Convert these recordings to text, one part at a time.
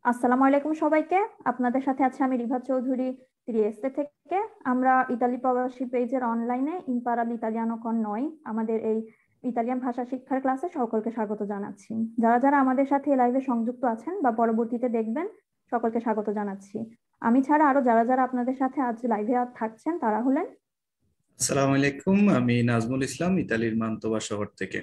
আসসালামু আলাইকুম সবাইকে। আপনাদের সাথে আছে আমি রিভা চৌধুরী ত্রিয়েস্তে থেকে। আমরা ইতালি প্রবাসী পেজের অনলাইনে ইম্পারাল ইতালিয়ানো con noi আমাদের এই ইতালিয়ান ভাষা শিক্ষার ক্লাসে সকলকে স্বাগত জানাচ্ছি। যারা যারা আমাদের সাথে এই লাইভে সংযুক্ত আছেন বা পরবর্তীতে দেখবেন, সকলকে স্বাগত জানাচ্ছি। আমি ছাড়া আরো যারা যারা আপনাদের সাথে আজ লাইভে থাকছেন তারা হলেন। আসসালামু আলাইকুম, আমি নাজমুল ইসলাম, ইতালির মান্তোবা শহর থেকে।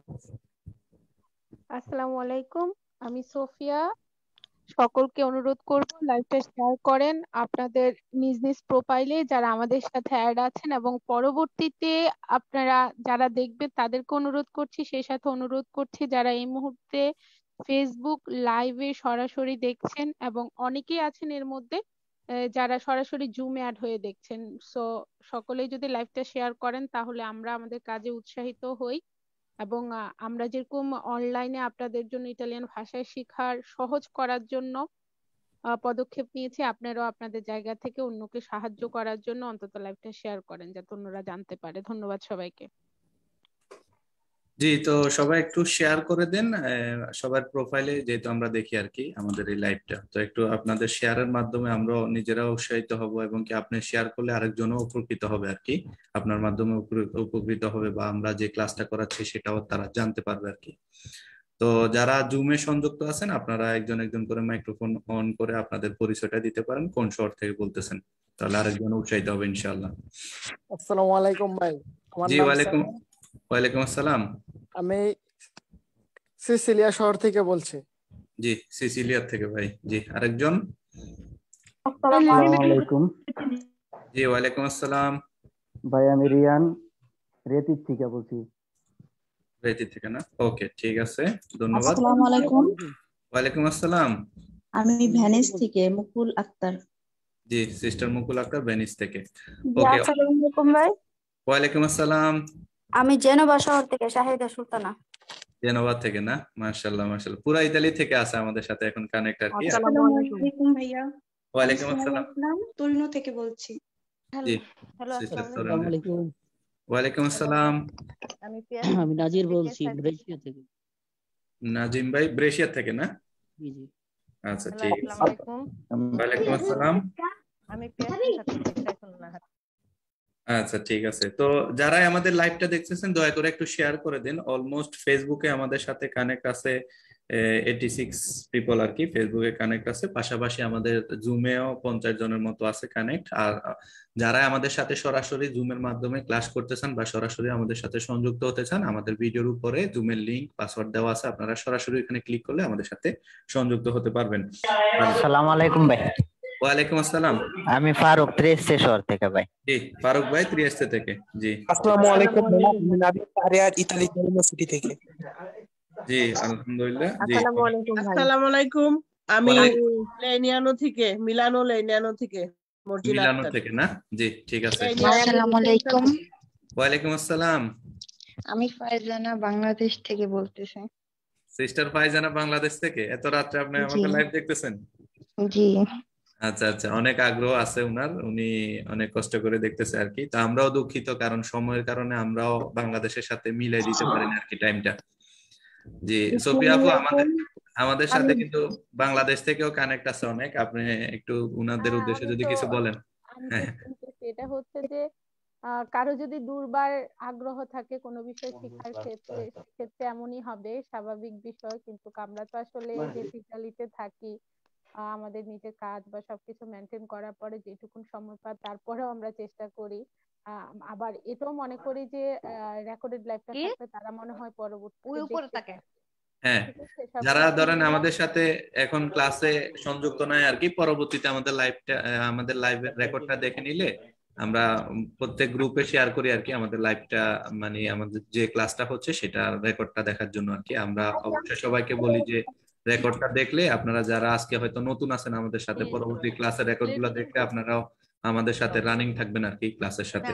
আসসালামু আলাইকুম, আমি সোফিয়া। সকলকে অনুরোধ করব লাইভটা শেয়ার করেন আপনাদের নিজ নিজ প্রোফাইলে যারা আমাদের সাথে অ্যাড আছেন, এবং পরবর্তীতে আপনারা যারা দেখবেন তাদেরকে অনুরোধ করছি, সেই সাথে অনুরোধ করছি যারা এই মুহূর্তে ফেসবুক লাইভে সরাসরি দেখছেন, এবং অনেকেই আছেন এর মধ্যে যারা সরাসরি জুমে অ্যাড হয়ে দেখছেন। সো সকলেই যদি লাইভটা শেয়ার করেন তাহলে আমরা আমাদের কাজে উৎসাহিত হই, এবং আমরা যেরকম অনলাইনে আপনাদের জন্য ইতালিয়ান ভাষায় শেখার সহজ করার জন্য পদক্ষেপ নিয়েছি, আপনারাও আপনাদের জায়গা থেকে অন্যকে সাহায্য করার জন্য অন্তত লাইভটা শেয়ার করেন যাতে অন্যরা জানতে পারে। ধন্যবাদ সবাইকে। জি, তো সবাই একটু শেয়ার করে দেন সবার প্রোফাইলে, যেহেতু আমরা দেখি আর কি আমাদের এই লাইভটা। তো একটু আপনাদের শেয়ারের মাধ্যমে আমরা নিজেরাও উৎসাহিত হব, এবং কি আপনি শেয়ার করলে আরেকজনও উপকৃত হবে আর কি, আপনার মাধ্যমে উপকৃত হবে, বা আমরা যে ক্লাসটা করাচ্ছি সেটাও তারা জানতে পারবে আর কি। তো যারা জুমে সংযুক্ত আছেন, আপনারা একজন একজন করে মাইক্রোফোন অন করে আপনাদের পরিচয়টা দিতে পারেন, কোন শহর থেকে বলতেছেন, তাহলে আরেকজন উৎসাহিত হবে ইনশাআল্লাহ। আসসালামু আলাইকুম ভাই। জি, ওয়ালাইকুম আসসালাম। আমি সিসিলিয়া শহর থেকে বলছি। জি, সিসিলিয়া থেকে ভাই। জি, আরেকজন। আসসালামু আলাইকুম জি, ওয়ালাইকুম আসসালাম ভাই, আমি রিয়ান রেতির থেকে বলছি। রেতি থেকে না? ওকে, ঠিক আছে, ধন্যবাদ। আসসালামু আলাইকুম, ওয়ালাইকুম আসসালাম। আমি ভেনিস থেকে মুকুল আক্তার। জি, সিস্টার মুকুল আক্তার ভেনিস থেকে। জি, ওকে, আসসালামু আলাইকুম ভাই। ওয়ালাইকুম আসসালাম। আমি জেনেভা শহর থেকে শাহিদা সুলতানা। জেনোভা থেকে না? মাশাআল্লাহ মাশাআল্লাহ, পুরা ইতালি থেকে আছে আমাদের সাথে এখন কানেক্ট আর কি। আসসালামু আলাইকুম ভাইয়া। ওয়ালাইকুম আসসালাম। তোরিনো থেকে বলছি। জি, হ্যালো, সিস্টার আসসালামু তরুণ। আলাইকুম। ওয়ালাইকুম আসসালাম। আমি আমি নাজির বলছি ব্রেশিয়া থেকে। নাজিম ভাই ব্রেশিয়া থেকে না? জি জি। আচ্ছা, হ্যালো, ঠিক আসসালামু আছে। আলাইকুম। ওয়ালাইকুম আসসালাম। আমি পিয়াসের সাথে সাইফুল্লাহ। আচ্ছা, ঠিক আছে। তো যারাই আমাদের লাইভটা দেখতেছেন দয়া করে একটু শেয়ার করে দিন। অলমোস্ট ফেসবুকে আমাদের সাথে কানেক্ট আছে 86 পিপল আর কি, ফেসবুকে কানেক্ট আছে। পাশাপাশি আমাদের জুমেও 50 জনের মতো আছে কানেক্ট। আর যারা আমাদের সাথে সরাসরি জুমের মাধ্যমে ক্লাস করতে চান বা সরাসরি আমাদের সাথে সংযুক্ত হতে চান, আমাদের ভিডিওর উপরে জুমের লিংক পাসওয়ার্ড দেওয়া আছে, আপনারা সরাসরি এখানে ক্লিক করলে আমাদের সাথে সংযুক্ত হতে পারবেন। আসসালামু আলাইকুম ভাই। ওয়ালাইকুম আসসালাম। আমি ফারুক ত্রিয়েস্তে শহর থেকে ভাই। জি, ফারুক ভাই ত্রিয়েস্তে থেকে। জি, আসসালামু আলাইকুম, আমি নাবিল আরিয়ার ইতালি ইউনিভার্সিটি থেকে। জি, আলহামদুলিল্লাহ। জি, আসসালামু আলাইকুম ভাই। আসসালামু আলাইকুম, আমি ওয়ালাইকুম- লেনিয়ানো থেকে মর্জিনা মিলানো আক্তার। থেকে না? জি, ঠিক আছে। আসসালামু আলাইকুম, ওয়ালাইকুম আসসালাম। আমি ফাইজানা বাংলাদেশ থেকে বলতেছি। সিস্টার ফাইজানা বাংলাদেশ থেকে? এত রাত্রে আপনি আমাকে লাইভ দেখতেছেন? জি, আচ্ছা আচ্ছা, অনেক আগ্রহ আছে উনার, উনি অনেক কষ্ট করে দেখতেছে আর কি। তো আমরাও দুঃখিত, কারণ সময়ের কারণে আমরাও বাংলাদেশের সাথে মিলাই দিতে পারি না আর কি টাইমটা। জি, সোফিয়া আপু আমাদের আমাদের সাথে কিন্তু বাংলাদেশ থেকেও কানেক্ট আছে অনেক। আপনি একটু উনাদের উদ্দেশ্যে যদি কিছু বলেন। আমি তো শুনতেছি, এটা হচ্ছে যে কারো যদি দুর্বার আগ্রহ থাকে কোনো বিষয় শেখার ক্ষেত্রে, সেক্ষেত্রে এমনই হবে, স্বাভাবিক বিষয়। কিন্তু আমরা তো আসলে যে ইতালিতে থাকি, আমাদের নিজের কাজ বা সবকিছু মেনটেন করার পরে যেটুকুন সময় পাই তারপরেও আমরা চেষ্টা করি। আবার এটাও মনে করি যে রেকর্ডেড লাইভটা থাকলে তারা মনে হয় পরবর্তীতে হ্যাঁ, যারা ধরেন আমাদের সাথে এখন ক্লাসে সংযুক্ত নাই আর কি, পরবর্তীতে আমাদের লাইভ রেকর্ডটা দেখে নিলে আমরা প্রত্যেক গ্রুপে শেয়ার করি আর কি আমাদের লাইভটা, মানে আমাদের যে ক্লাসটা হচ্ছে সেটা রেকর্ডটা দেখার জন্য আর কি। আমরা অবশ্যই সবাইকে বলি যে রেকর্ডটা দেখলে আপনারা যারা আজকে হয়তো নতুন আছেন আমাদের সাথে, পরবর্তী ক্লাসের রেকর্ড গুলো দেখলে আপনারাও আমাদের সাথে রানিং থাকবেন আর কি ক্লাসের সাথে।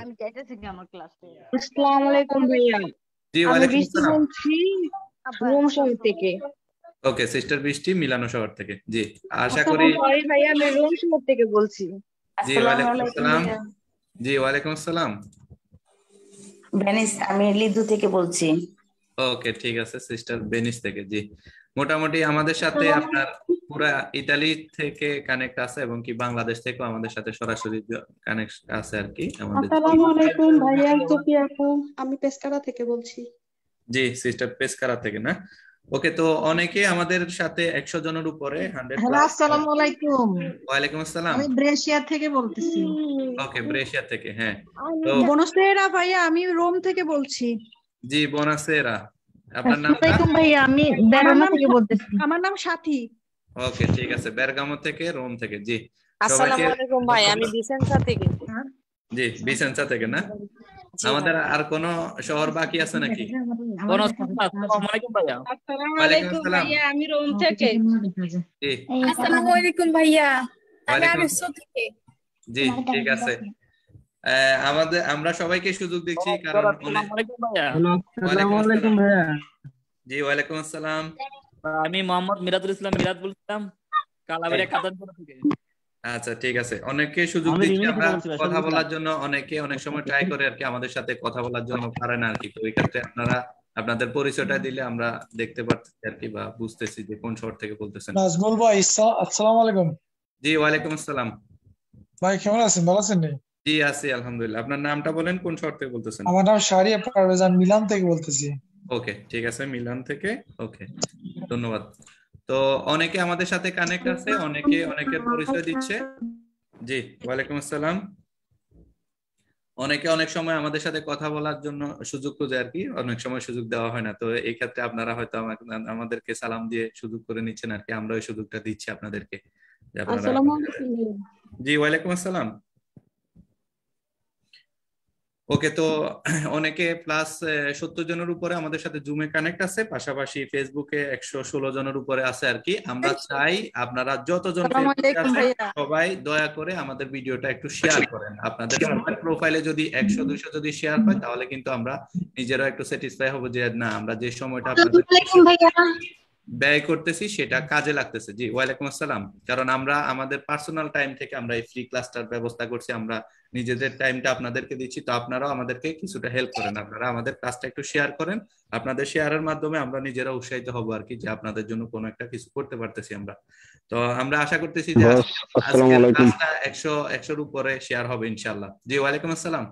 আসসালামু আলাইকুম ভাইয়া। জি, আমি ওয়ালাইকুম বৃষ্টি আসসালাম। বলছি রোম শহর থেকে। ওকে, সিস্টার বৃষ্টি মিলানো শহর থেকে। জি, আশা করি। সরি ভাইয়া, আমি রোম শহর থেকে বলছি। জি, ওয়ালাইকুম আসসালাম। জি, ওয়ালাইকুম আসসালাম। ভেনিস, আমি লিদু থেকে বলছি। ওকে, ঠিক আছে সিস্টার ভেনিস থেকে। জি, মোটামুটি আমাদের সাথে আপনার পুরা ইতালি থেকে কানেক্ট আছে এবং কি বাংলাদেশ থেকেও আমাদের সাথে সরাসরি কানেক্ট আছে আর কি আমাদের। আসসালামু আলাইকুম ভাইয়া, সোফিয়া আপু, আমি পেস্কারা থেকে বলছি। জি সিস্টার পেসকারা থেকে না? ওকে, তো অনেকে আমাদের সাথে 100 জনের উপরে 100 হ্যালো, প্লাস। আসসালামু আলাইকুম। ওয়ালাইকুম আসসালাম। আমি ব্রেশিয়া থেকে বলতেছি। ওকে, ব্রেশিয়া থেকে। হ্যাঁ, তো বনসেরা ভাইয়া, আমি রোম থেকে বলছি। জি বোনাসেরা, আপনার নাম? আসসালামু আলাইকুম ভাইয়া, আমি বেরোনা থেকে বলতেছি। আমার নাম সাথী। ওকে, ঠিক আছে, বেরগামো থেকে, রোম থেকে। জি আসসালামু আলাইকুম ভাই, আমি ভিসেন্সা থেকে। জি ভিসেন্সা থেকে না? আমাদের আর কোন শহর বাকি আছে নাকি? আসসালামু আলাইকুম ভাইয়া। আসসালামু ওয়ালাইকুম আলাইকুম আসসালাম। ভাইয়া, আমি রোম থেকে। জি আসসালামু আলাইকুম ভাইয়া, আমি ওয়ালাইকুম। আরএসও থেকে। জি ঠিক আছে, আমরা সবাইকে সুযোগ দিচ্ছি কারণ আসসালামু আলাইকুম ভাইয়া। আসসালামু আলাইকুম ভাইয়া। জি ওয়ালাইকুম আসসালাম। আমি মোহাম্মদ মিরাজুল ইসলাম মিরাজ বলছিলাম, কালাবাড়িয়া কাতারপুর থেকে। আচ্ছা ঠিক আছে, অনেকে সুযোগ আমি দিচ্ছি রিমিকে আমরা বলছি ভাই, কথা সুযোগ বলার দাও। জন্য। অনেকে অনেক সময় ট্রাই করে আর কি আমাদের সাথে কথা বলার জন্য, পারে না আর কি। তো এই ক্ষেত্রে আপনারা আপনাদের পরিচয়টা দিলে আমরা দেখতে পারতেছি আর কি, বা বুঝতেছি যে কোন শহর থেকে বলতেছেন। নাজমুল ভাই, আসসালামু আলাইকুম। জি ওয়ালাইকুম আসসালাম। ভাই কেমন আছেন, ভালো আছেন? জি আছি আলহামদুলিল্লাহ। আপনার নামটা বলেন, কোন শহর থেকে বলতেছেন? আমার নাম শাহরিয়া পারভেজ, আমি মিলান থেকে বলতেছি। ওকে ঠিক আছে, মিলান থেকে। ওকে ধন্যবাদ। তো অনেকে আমাদের সাথে কানেক্ট আছে, অনেকে অনেকের পরিচয় দিচ্ছে। জি ওয়ালাইকুম আসসালাম। অনেকে অনেক সময় আমাদের সাথে কথা বলার জন্য সুযোগ খুঁজে আর কি, অনেক সময় সুযোগ দেওয়া হয় না। তো এই ক্ষেত্রে আপনারা হয়তো আমাদেরকে সালাম দিয়ে সুযোগ করে নিচ্ছেন আর কি, আমরা ওই সুযোগটা দিচ্ছি আপনাদেরকে যে আপনারা। আসসালামু আলাইকুম। জি ওয়ালাইকুম আসসালাম। ওকে, তো অনেকে প্লাস 70 জনের উপরে আমাদের সাথে জুমে কানেক্ট আছে, পাশাপাশি ফেসবুকে 116 জনের উপরে আছে আর কি। আমরা চাই আপনারা যতজন আসসালামু ফেসবুকে আলাইকুম আছেন ভাইয়া। সবাই দয়া করে আমাদের ভিডিওটা একটু শেয়ার করেন। আপনাদের সবার প্রোফাইলে যদি 100-200 যদি শেয়ার পাই, তাহলে কিন্তু আমরা নিজেরা একটু স্যাটিসফাই হব যে না, আমরা যে সময়টা আপনাদের ব্যয় করতেছি সেটা কাজে লাগতেছে। জি ওয়ালাইকুম আসসালাম। কারণ আমরা আমাদের পার্সোনাল টাইম থেকে আমরা এই ফ্রি ক্লাসটার ব্যবস্থা করছি, আমরা নিজেদের টাইমটা আপনাদেরকে দিচ্ছি। তো আপনারাও আমাদেরকে কিছুটা হেল্প করেন, আপনারা আমাদের ক্লাসটা একটু শেয়ার করেন। আপনাদের শেয়ারের মাধ্যমে আমরা নিজেরা উৎসাহিত হব আর কি, যে আপনাদের জন্য কোনো একটা কিছু করতে পারতেছি আমরা। তো আমরা আশা করতেছি যে আজকের ক্লাসটা 100-100-র উপরে শেয়ার হবে ইনশাআল্লাহ। জি ওয়ালাইকুম আসসালাম।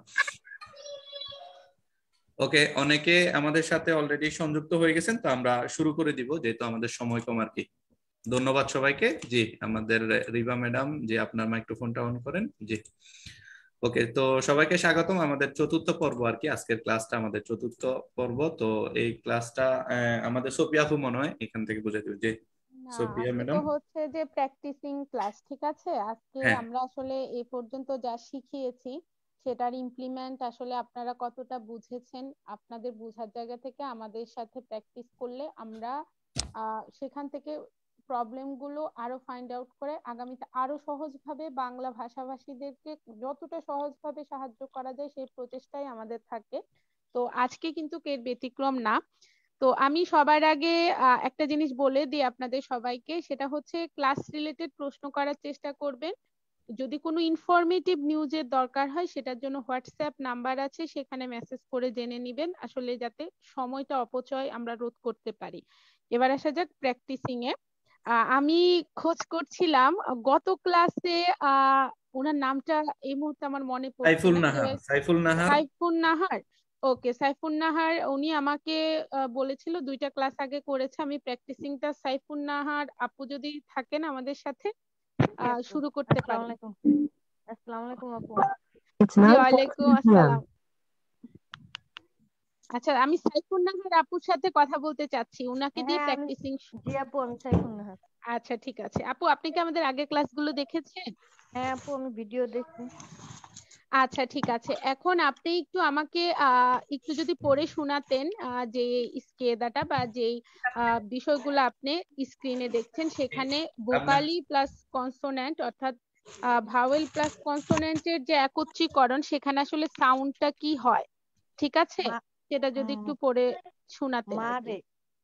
ওকে, অনেকে আমাদের সাথে অলরেডি সংযুক্ত হয়ে গেছেন, তো আমরা শুরু করে দিব যেহেতু আমাদের সময় কম আর কি। ধন্যবাদ সবাইকে। জি আমাদের রিবা ম্যাডাম, যে আপনার মাইক্রোফোনটা অন করেন। জি ওকে, তো সবাইকে স্বাগতম আমাদের চতুর্থ পর্ব আর কি। আজকের ক্লাসটা আমাদের চতুর্থ পর্ব। তো এই ক্লাসটা আমাদের সোফিয়া আপু মনে হয় এখান থেকে বুঝে দিবে। যে না, সোফিয়া আজকে ম্যাডাম। তো হচ্ছে যে প্র্যাকটিসিং ক্লাস, ঠিক আছে? আজকে হ্যাঁ আমরা আসলে এ পর্যন্ত যা শিখিয়েছি সেটার ইমপ্লিমেন্ট আসলে আপনারা কতটা বুঝেছেন, আপনাদের বোঝার জায়গা থেকে আমাদের সাথে প্র্যাকটিস করলে আমরা সেখান থেকে প্রবলেম গুলো আরো ফাইন্ড আউট করে আগামীতে আরো সহজভাবে বাংলা ভাষাভাষীদেরকে যতটা সহজভাবে সাহায্য করা যায় সেই প্রচেষ্টাই আমাদের থাকে। তো আজকে কিন্তু এর ব্যতিক্রম না। তো আমি সবার আগে একটা জিনিস বলে দিই আপনাদের সবাইকে, সেটা হচ্ছে ক্লাস রিলেটেড প্রশ্ন করার চেষ্টা করবেন। যদি কোনো ইনফরমেটিভ নিউজের দরকার হয় সেটার জন্য হোয়াটসঅ্যাপ নাম্বার আছে, সেখানে মেসেজ করে জেনে নেবেন, আসলে যাতে সময়টা অপচয় আমরা রোধ করতে পারি। এবার আসা যাক প্র্যাকটিসিং এ। আমি খোঁজ করছিলাম গত ক্লাসে, ওনার নামটা এই মুহূর্তে আমার মনে পড়ছে সাইফুল না। নাহার। সাইফুল নাহার। সাইফুন নাহার, ওকে সাইফুন নাহার, উনি আমাকে বলেছিল 2টা ক্লাস আগে করেছে। আমি প্র্যাকটিসিংটা সাইফুন নাহার আপু যদি থাকেন আমাদের সাথে শুরু করতে পারি। আসসালামু আলাইকুম আপু। জি ওয়ালাইকুম আসসালাম। আচ্ছা, আমি সাইফুন নাহার আপুর সাথে কথা বলতে চাচ্ছি, উনাকে দিয়ে প্র্যাকটিসিং। জি আপু, আমি সাইফুন নাহার। আচ্ছা ঠিক আছে আপু, আপনি কি আমাদের আগের ক্লাসগুলো দেখেছেন? হ্যাঁ আপু, আমি ভিডিও দেখছি। আচ্ছা ঠিক আছে, এখন আপনি একটু আমাকে একটু যদি পড়ে শোনাতেন যে স্কেদাটা বা যেই বিষয়গুলো আপনি স্ক্রিনে দেখছেন, সেখানে ভোকালি প্লাস কনসোন্যান্ট অর্থাৎ ভাওয়েল প্লাস কনসোন্যান্টের যে একত্রীকরণ, সেখানে আসলে সাউন্ডটা কি হয়, ঠিক আছে? সেটা যদি একটু পড়ে শোনাতেন। মারে,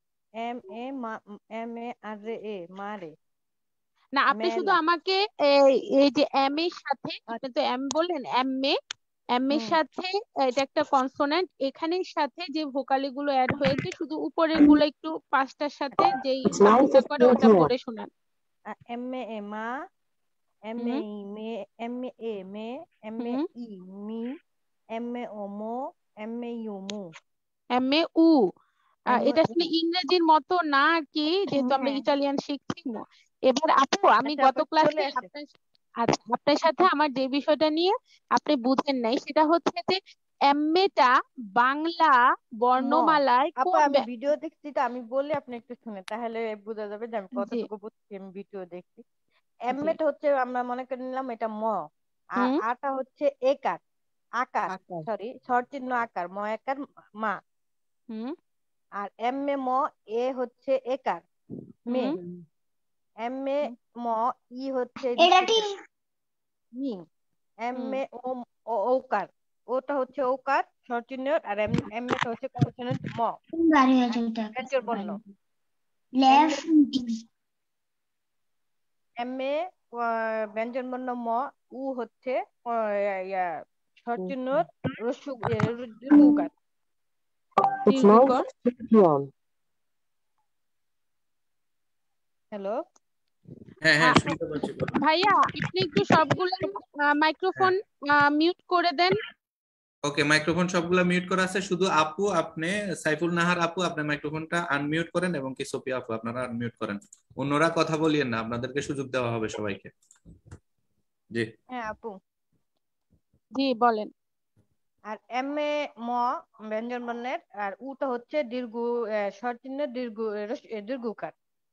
এম এ আর এ, মারে। না, আপনি শুধু আমাকে এই যে এম এর সাথে, আপনি তো এম বললেন, এম এ এম এর সাথে এটা একটা কনসোনেন্ট, এখানের সাথে যে ভোকালি গুলো অ্যাড হয়েছে শুধু উপরের গুলো একটু পাঁচটার সাথে যেই সাউন্ডটা করে ওটা পড়ে শোনান। এম এ মা, এম এ মে, এম এ মে, এম এ ই মি, এম এ ওমো, এম এ ইউমু, এম এ উ। এটা আসলে ইংরেজির মতো না আর কি, যেহেতু আমরা ইটালিয়ান শিখছি। এবার আপু আমি গত ক্লাসে আপনার সাথে আমার যে বিষয়টা নিয়ে আপনি বুঝেন নাই সেটা হচ্ছে যে এমএটা বাংলা বর্ণমালায় আপু কোন আমি ভিডিও দেখছি তো, আমি বলি আপনি একটু শুনে তাহলে বোঝা যাবে যে আমি কতটুকু বুঝছি। আমি ভিডিও দেখছি। এমএটা হচ্ছে আমরা মনে করে নিলাম এটা ম, আর আটা হচ্ছে একার, আকার, সরি স্বর চিহ্ন আকার, ম একার মা। আর এম এ ম এ হচ্ছে একার মে, এম এ ম ই হচ্ছে মি, এম এ ও ওকার, ওটা হচ্ছে ওকার স্বর চিহ্ন, আর এম এটা হচ্ছে কনসোনেন্ট ম, ব্যঞ্জন বর্ণ। এম এ ব্যঞ্জন বর্ণ ম, উ হচ্ছে স্বর চিহ্ন দীর্ঘ উকার। হ্যালো হ্যাঁ হ্যাঁ শুনতে পাচ্ছি। ভাইয়া আপনি একটু সবগুলো মাইক্রোফোন মিউট করে দেন। ওকে, মাইক্রোফোন সবগুলা মিউট করা আছে, শুধু আপু আপনি সাইফুল নাহার আপু আপনার মাইক্রোফোনটা আনমিউট করেন এবং কি সোফিয়া আপু আপনারা আনমিউট করেন। অন্যরা কথা বলিয়েন না, আপনাদেরকে সুযোগ দেওয়া হবে সবাইকে। জি হ্যাঁ আপু জি বলেন। আর এম এ ম ব্যঞ্জন বর্ণের, আর উটা হচ্ছে দীর্ঘ স্বর চিহ্ন দীর্ঘ উকার।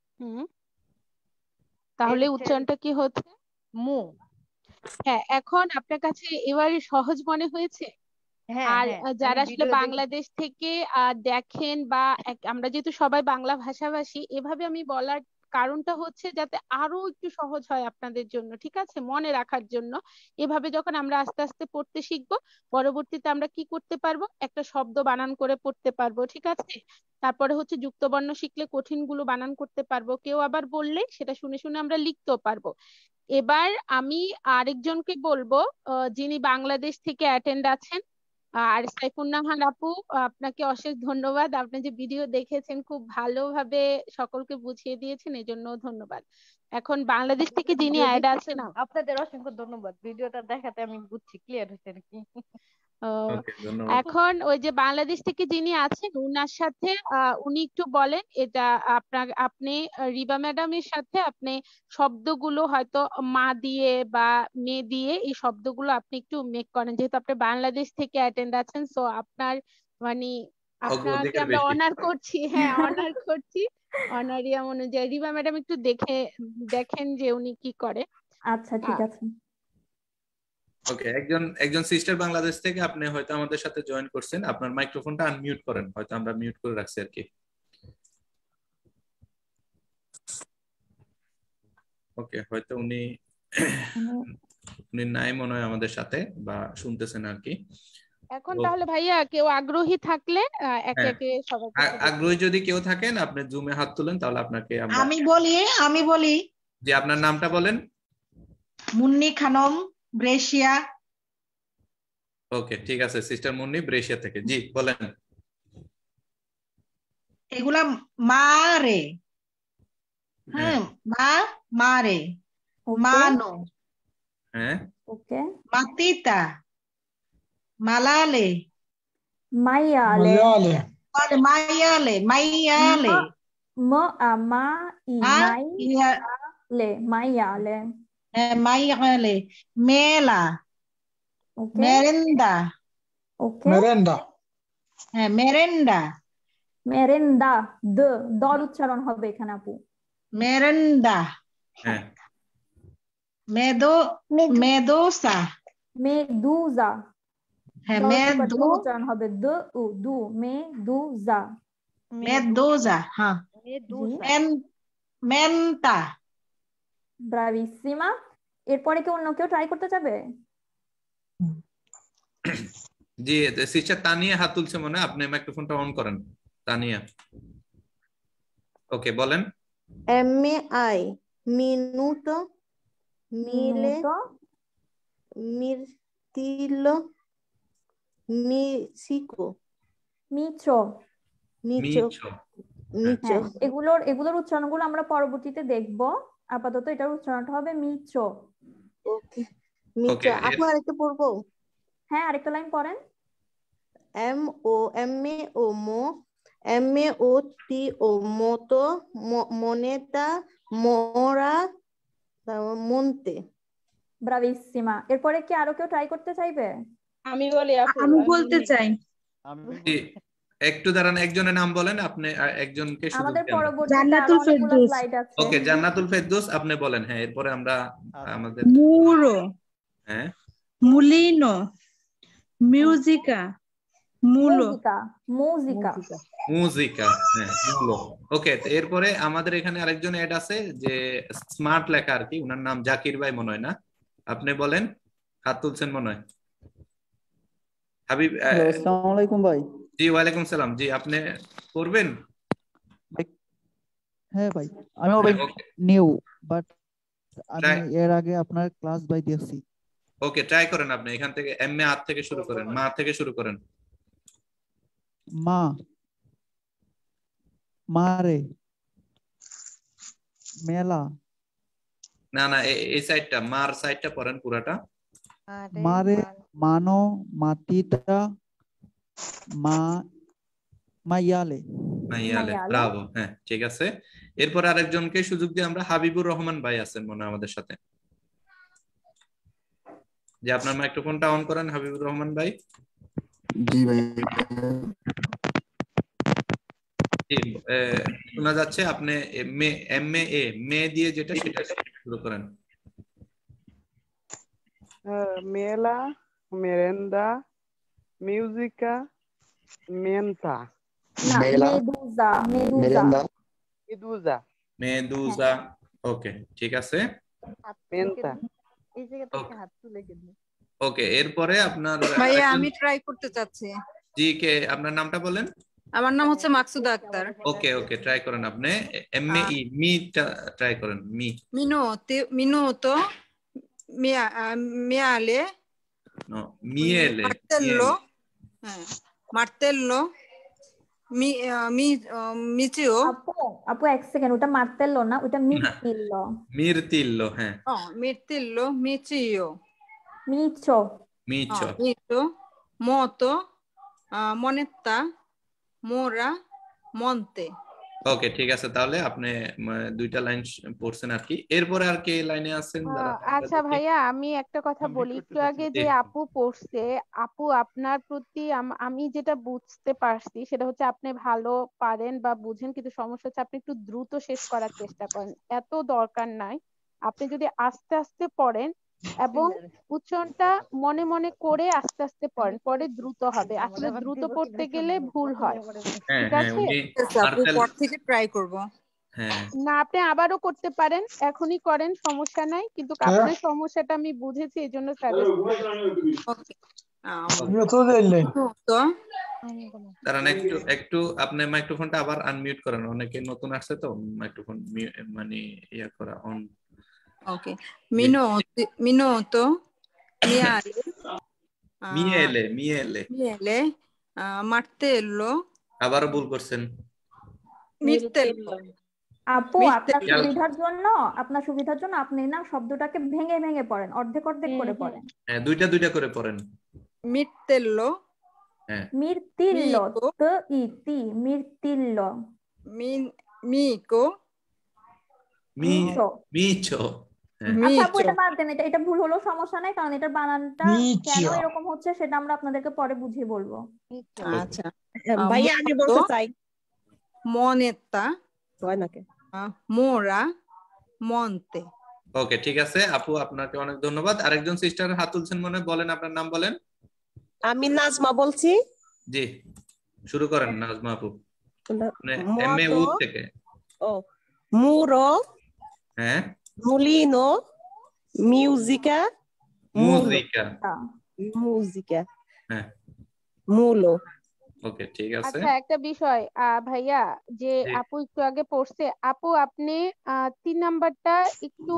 তাহলে উচ্চারণটা কি হচ্ছে? মু। হ্যাঁ, এখন আপনার কাছে এবারে সহজ মনে হয়েছে? আর যারা আসলে বাংলাদেশ থেকে দেখেন বা আমরা যেহেতু সবাই বাংলা ভাষাভাষী, এভাবে আমি বলার কারণটা হচ্ছে যাতে আরো একটু সহজ হয় আপনাদের জন্য, ঠিক আছে, মনে রাখার জন্য। এভাবে যখন আমরা আস্তে আস্তে পড়তে শিখবো, পরবর্তীতে আমরা কি করতে পারবো, একটা শব্দ বানান করে পড়তে পারবো, ঠিক আছে। তারপরে হচ্ছে যুক্তবর্ণ শিখলে কঠিন গুলো বানান করতে পারবো, কেউ আবার বললে সেটা শুনে শুনে আমরা লিখতেও পারবো। এবার আমি আরেকজনকে বলবো যিনি বাংলাদেশ থেকে অ্যাটেন্ড আছেন। আর সাইফুন নাহার আপু, আপনাকে অশেষ ধন্যবাদ। আপনি যে ভিডিও দেখেছেন খুব ভালোভাবে সকলকে বুঝিয়ে দিয়েছেন, এজন্য ধন্যবাদ। এখন বাংলাদেশ থেকে যিনি অ্যাড আছেন, আপনাদের অসংখ্য ধন্যবাদ, ভিডিওটা দেখাতে আমি বুঝছি ক্লিয়ার হয়েছে নাকি। এখন ওই যে বাংলাদেশ থেকে যিনি আছেন উনার সাথে উনি একটু বলেন এটা আপনি রিবা ম্যাডামের সাথে আপনি শব্দগুলো হয়তো মা দিয়ে বা মে দিয়ে এই শব্দগুলো আপনি একটু মেক করেন, যেহেতু আপনি বাংলাদেশ থেকে অ্যাটেন্ড আছেন। সো আপনার মানে আপনাকে আমরা অনার করছি, হ্যাঁ অনার করছি, অনারিয়াম অনুযায়ী। রিবা ম্যাডাম একটু দেখেন যে উনি কি করে। আচ্ছা ঠিক আছে। ওকে, একজন সিস্টার বাংলাদেশ থেকে আপনি হয়তো আমাদের সাথে জয়েন করছেন, আপনার মাইক্রোফোনটা আনমিউট করেন, হয়তো আমরা মিউট করে রাখছি আর কি। ওকে, হয়তো উনি নাই মনে হয় আমাদের সাথে বা শুনতেছেন আর কি। এখন তাহলে ভাইয়া কেউ আগ্রহী থাকলে একে একে সবাইকে, আগ্রহী যদি কেউ থাকেন আপনি জুমে হাত তুলেন, তাহলে আপনাকে আমি বলি যে আপনার নামটা বলেন। মুন্নি খানম, ব্রেশিয়া। ওকে ঠিক আছে, সিস্টার মুন্নি ব্রেশিয়া থেকে, জি বলেন। এগুলা মা রে, হ্যাঁ মা রে, মানো, হ্যাঁ ওকে, মাতিতা, মালালে, মাইয়ালে, মাইয়ালে, মাইয়ালে, মাইয়ালে, মাইয়ালে, মেলা, মেরেন্দা, মেরেন্ডা, হ্যাঁ মেরেন্ডা, মেরেন্দা, দর উচ্চারণ হবে এখানে আপু। মেরেন্দা, হ্যাঁ মেদোসা, মেদুজা, হ্যাঁ উচ্চারণ হবে মেদুজা, মেদোজা, হ্যাঁ মেন্তা। ব্রাভিসিমা। এরপরে কি অন্য কেউ ট্রাই করতে যাবে? জি সিস্টার তানিয়া হাত তুলছে মনে হয়, আপনি মাইক্রোফোনটা অন করেন তানিয়া। ওকে বলেন। MI minuto, mille, mirtillo, মিছিকো মিচো। নিচো মিছো। নিচো হ্যাঁ, এগুলোর উচ্চারণগুলো আমরা পরবর্তীতে দেখব। আপাতত এটার উচ্চারণটা হবে মিচো। ওকে নিচো। ওকে আপু আরেকটা পড়বো? হ্যাঁ, আরেকটা লাইন পড়েন। M A O Md M A ও টি ও মতো মনেতা মোরা মনতে। ব্রাভিসিমা। এরপরে কি আরো কেউ ট্রাই করতে চাইবে? আমি বলি আপু, আমি বলতে চাই। জি, একটু দাঁড়ান, একজনের নাম বলেন, আপনি একজনকে সুযোগ আমাদের দেন। পরবর্তীতে আরো জান্নাতুল অনেকগুলো ফেরদৌস। স্লাইড আছে। ওকে, জান্নাতুল ফেরদৌস আপনি বলেন। হ্যাঁ, এরপরে আমরা আমাদের মুরো, হ্যাঁ মুলিনো, মিউজিকা, মুলো। মুজিকা। মুজিকা। হ্যাঁ, মুলো। ওকে, তো এরপরে আমাদের এখানে আরেকজন অ্যাড আছে যে স্মার্ট লেখা আর কি, ওনার নাম জাকির ভাই মনে হয় না? আপনি বলেন, হাত তুলছেন মনে হয়। হাবিব আসসালামু আলাইকুম ভাই। জি, ওয়ালাইকুম সালাম। জি, আপনি করবেন? হ্যাঁ ভাই, আমি ভাই নিউ, বাট আমি Try. এর আগে আপনার ক্লাস ভাই দিয়েছি। ওকে, ট্রাই করেন আপনি। এখান থেকে এম এ আর থেকে শুরু করেন, মা থেকে শুরু করেন। মা, মারে, মেলা, না না, এই সাইডটা, মার সাইডটা পড়েন পুরাটা। মারে, মানো, মাতিটা, মা, মাইয়ালে। মাইয়ালে। ব্রাভো। হ্যাঁ, ঠিক আছে। এরপর আরেকজনকে সুযোগ দিয়ে আমরা, হাবিবুর রহমান ভাই আছেন মনে হয় আমাদের সাথে। যে আপনার মাইক্রোফোনটা অন করেন হাবিবুর রহমান ভাই। জি ভাই। শোনা যাচ্ছে। আপনি মে দিয়ে যেটা সেটা শুরু করেন। মেলা, মেরেন্দা, মিউজিকা, মেন্তা, মেদুজা। মেদুজা। ওকে, ঠিক আছে। মেন্তা। এই জায়গা থেকে হাত তুলে গেল। ওকে, এরপরে আপনার ভাইয়া আমি ট্রাই করতে চাচ্ছি। জি, কে আপনার নামটা বলেন? আমার নাম হচ্ছে মাকসুদা আক্তার। ওকে ওকে, ট্রাই করেন আপনি। এমএই মিটা ট্রাই করেন। minuto miale নো, মিয়েলে। martello মিচিও। আপু এক সেকেন্ড, ওটা মার্তেল্লো না, ওটা মির্তিল্লো। মির্তিল্লো। হ্যাঁ, mirtillo micio মিচো। micio moto moneta mora monte। ওকে, ঠিক আছে। তাহলে আপনি দুইটা লাইন পড়ছেন আর কি। এরপরে আর কে লাইনে আছেন? আচ্ছা ভাইয়া, আমি একটা কথা বলি। একটু আগে যে আপু পড়ছে, আপু আপনার প্রতি আমি যেটা বুঝতে পারছি সেটা হচ্ছে আপনি ভালো পারেন বা বুঝেন, কিন্তু সমস্যা হচ্ছে আপনি একটু দ্রুত শেষ করার চেষ্টা করেন। এত দরকার নাই, আপনি যদি আস্তে আস্তে পড়েন এবং উচ্চারণটা মনে মনে করে আস্তে আস্তে পড়েন, পরে দ্রুত হবে। আসলে দ্রুত পড়তে গেলে ভুল হয়। ঠিক আছে, পর থেকে ট্রাই করব। না আপনি আবারও করতে পারেন, এখনই করেন, সমস্যা নাই, কিন্তু আপনার সমস্যাটা আমি বুঝেছি, এই জন্য সাজেস্ট করি। দাঁড়ান একটু আপনি মাইক্রোফোনটা আবার আনমিউট করেন। অনেকে নতুন আসছে তো, মাইক্রোফোন মানে ইয়া করা on. Okay, minuto miele martello। আবারও ভুল করছেন। মির্তেল্লো। আপু আপনার সুবিধার জন্য আপনি না শব্দটাকে ভেঙে ভেঙে পড়েন, অর্ধেক অর্ধেক করে পড়েন। হ্যাঁ, দুইটা করে পড়েন। মির্তেল্লো। হ্যাঁ, মির্তিল্লো। মির্তিল্লো। মিকো। মিচো। আচ্ছা আপু, এটা বাদ দেন, এটা ভুল হলো, সমস্যা নাই, কারণ এটার বানানটা কেন এরকম হচ্ছে সেটা আমরা আপনাদেরকে পরে বুঝিয়ে বলবো। আচ্ছা ভাইয়া আমি বলতে চাই। মনেতা মোরা মন্তে। ওকে, ঠিক আছে আপু, আপনাকে অনেক ধন্যবাদ। আরেকজন সিস্টার হাত তুলছেন মনে হয়, বলেন আপনার নাম বলেন। আমি নাজমা বলছি। জি, শুরু করেন নাজমা আপু। এমএউ থেকে। মুরো, হ্যাঁ, মুলিনো, মিউজিকা, হ্যাঁ, মুলো। ওকে, ঠিক আছে। আচ্ছা একটা বিষয় ভাইয়া, যে আপু একটু আগে পড়ছে, আপু আপনি 3 নাম্বারটা একটু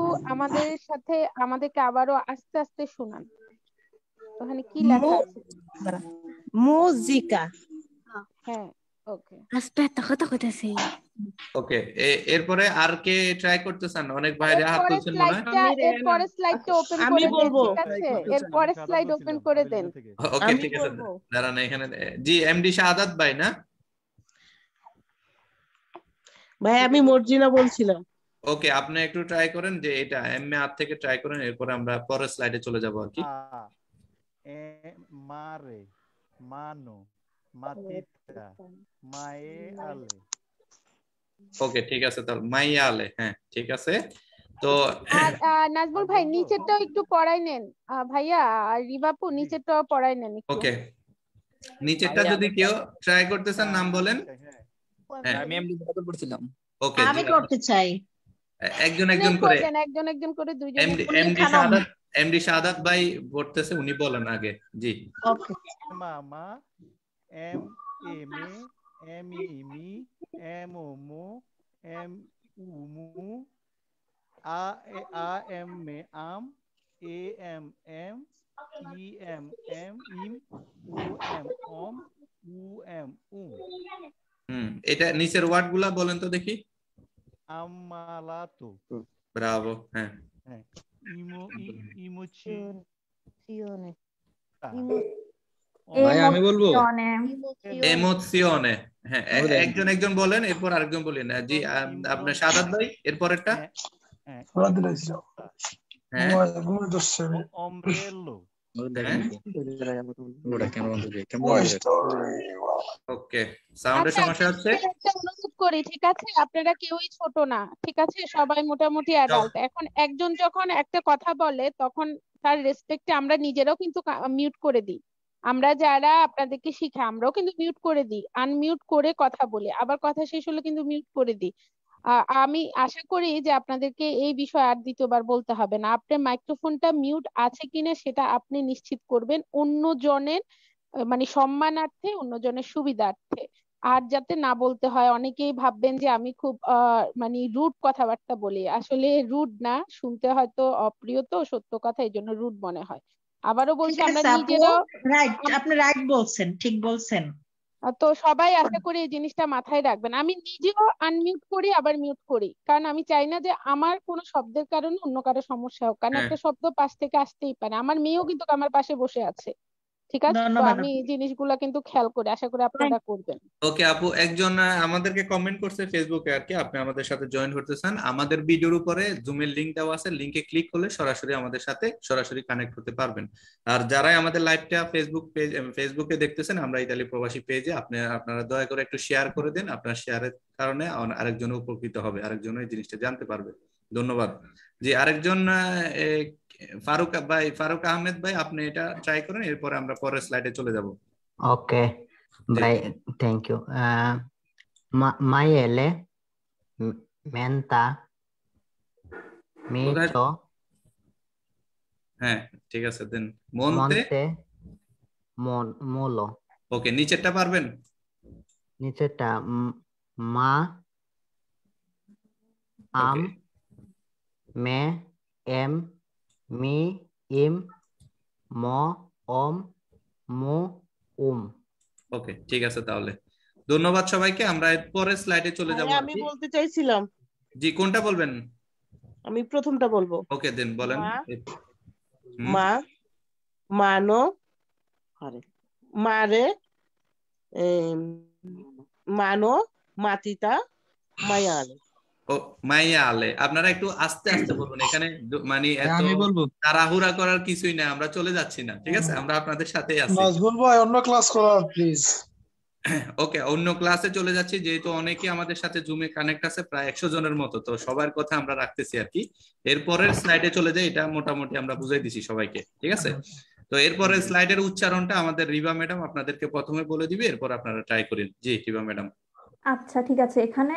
আমাদেরকে আবারও আস্তে আস্তে শোনান। ওখানে কি লেখা আছে? Musica. হ্যাঁ ওকে Aspetta, cosa কইতাছি? ওকে, এরপরে আর কে ট্রাই করতেছেন? অনেক ভাইরা হাত এরপরের তুলছেন মনে হয়। এরপরের স্লাইডটা ওপেন আমি করে দেন, বলবো। ঠিক আছে? এরপরের স্লাইড ওপেন করে দেন। ওকে আমি ঠিক আছে, বলবো। দাঁড়ান এখানে। জি এমডি শাহাদাত ভাই না? ভাই আমি মর্জিনা বলছিলাম। ওকে, আপনি একটু ট্রাই করেন যে এটা এমএ আর থেকে ট্রাই করেন, এরপরে আমরা পরের স্লাইডে চলে যাব আর কি। মারে, মানো, মাতিতা, মায়ে আলে। ওকে ঠিক আছে, তাহলে মাইয়া আলে। হ্যাঁ ঠিক আছে। তো আর নাজমুল ভাই নিচেরটাও একটু পড়াই নেন ভাইয়া, আর রিবাপু নিচেরটাও পড়াই নেন একটু। ওকে, নিচেরটা যদি কেউ ট্রাই করতেছেন নাম বলেন। হ্যাঁ আমি এমডি মিরাতুল পড়ছিলাম। ওকে, আমি করতে চাই। একজন একজন করে, একজন একজন করে দুইজন। এমডি শাহাদাত ভাই পড়তেছে, উনি বলেন আগে। জি ওকে। মামা, এম এমে, এম ইমি, এম ওমো, এম উমু, আ এম মে আম, এ এম এম, ই এম এম ইম, ও এম ওম, উ এম উম। এটা নিচের ওয়ার্ড গুলা বলেন তো দেখি। আমালাতো। ব্রাভো। হ্যাঁ ইমোচি, ভাই আমি বলবো এমোশিওনে। হ্যাঁ একজন একজন বলেন, এরপর আরেকজন বলেন। জি আপনার শাহাদাত ভাই এরপরেরটা। হ্যাঁ অমব্রেলো। ওকে, সাউন্ডের সমস্যা হচ্ছে। অনুরোধ করি, ঠিক আছে? আপনারা কেউই ছোট না, ঠিক আছে? সবাই মোটামুটি অ্যাডাল্ট। এখন একজন যখন একটা কথা বলে তখন তার রেসপেক্টে আমরা নিজেরাও কিন্তু মিউট করে দিই। আমরা যারা আপনাদেরকে শিখাই আমরাও কিন্তু মিউট করে দিই, আনমিউট করে কথা বলি, আবার কথা শেষ হলে কিন্তু মিউট করে দিই। আমি আশা করি যে আপনাদেরকে এই বিষয়ে আর দ্বিতীয়বার বলতে হবে না। আপনার মাইক্রোফোনটা মিউট আছে কিনা সেটা আপনি নিশ্চিত করবেন, অন্যজনের মানে সম্মানার্থে, অন্যজনের সুবিধার্থে। আর যাতে না বলতে হয়, অনেকেই ভাববেন যে আমি খুব মানে রুড কথাবার্তা বলি, আসলে রুড না, শুনতে হয়তো অপ্রিয় তো সত্য কথা, এই জন্য রুড মনে হয়। আবারও বলছি আমরা নিজেরাও রাইট, আপনি রাইট বলছেন, ঠিক বলছেন। তো সবাই আশা করি এই জিনিসটা মাথায় রাখবেন। আমি নিজেও আনমিউট করি আবার মিউট করি, কারণ আমি চাই না যে আমার কোনো শব্দের কারণে অন্য কারো সমস্যা হোক, কারণ একটা শব্দ পাশ থেকে আসতেই পারে। আমার মেয়েও কিন্তু আমার পাশে বসে আছে, ঠিক আছে? তো আমি এই জিনিসগুলো কিন্তু খেয়াল করি, আশা করি আপনারা করবেন। ওকে আপু, একজন আমাদেরকে কমেন্ট করছে ফেসবুকে আর কি, আপনি আমাদের সাথে জয়েন করতে চান, আমাদের ভিডিওর উপরে জুমের লিংক দেওয়া আছে, লিংকে ক্লিক করলে সরাসরি আমাদের সাথে সরাসরি কানেক্ট হতে পারবেন। আর যারাই আমাদের লাইভটা ফেসবুকে দেখতেছেন, আমরা ইতালি প্রবাসী পেজে, আপনারা দয়া করে একটু শেয়ার করে দেন। আপনার শেয়ারের কারণে আরেকজন উপকৃত হবে, আরেকজন এই জিনিসটা জানতে পারবে। ধন্যবাদ। জি আরেকজন ফারুক আহমেদ ভাই, আপনি এটা ট্রাই করেন, এরপরে আমরা পরের স্লাইডে চলে যাব। ওকে ভাই, থ্যাংক ইউ। মাইয়েলে, মেন্তা, মিচো। হ্যাঁ ঠিক আছে, দেন মন্তে, মোলো। ওকে, নিচেরটা পারবেন? নিচেরটা মা, আম, মে, এম, মি, ইম, ম, ওম, মু, উম। ওকে ঠিক আছে, তাহলে ধন্যবাদ সবাইকে। আমরা পরের স্লাইডে চলে যাব। আমি বলতে চাইছিলাম। জি কোনটা বলবেন? আমি প্রথমটা বলবো। ওকে দেন বলেন। মা, মানো, মারে, মানো, মাতিতা, মায়া আলে। ও মাইয়া আলে। আপনারা একটু আস্তে আস্তে বলবেন, এখানে মানে এত তাড়াহুড়া করার কিছুই না, আমরা চলে যাচ্ছি না, ঠিক আছে? আমরা আপনাদের সাথেই আছি। নাজমুল ভাই অন্য ক্লাস করার প্লিজ। ওকে, অন্য ক্লাসে চলে যাচ্ছি, যেহেতু অনেকে আমাদের সাথে জুমে কানেক্ট আছে, প্রায় 100 জনের মতো, তো সবার কথা আমরা রাখতেছি আর কি। এরপরের স্লাইডে চলে যাই, এটা মোটামুটি আমরা বুঝাই দিছি সবাইকে, ঠিক আছে? তো এরপরের স্লাইডের উচ্চারণটা আমাদের রিবা ম্যাডাম আপনাদেরকে প্রথমে বলে দিবে, এরপর আপনারা ট্রাই করেন। জি রিবা ম্যাডাম। আচ্ছা ঠিক আছে, এখানে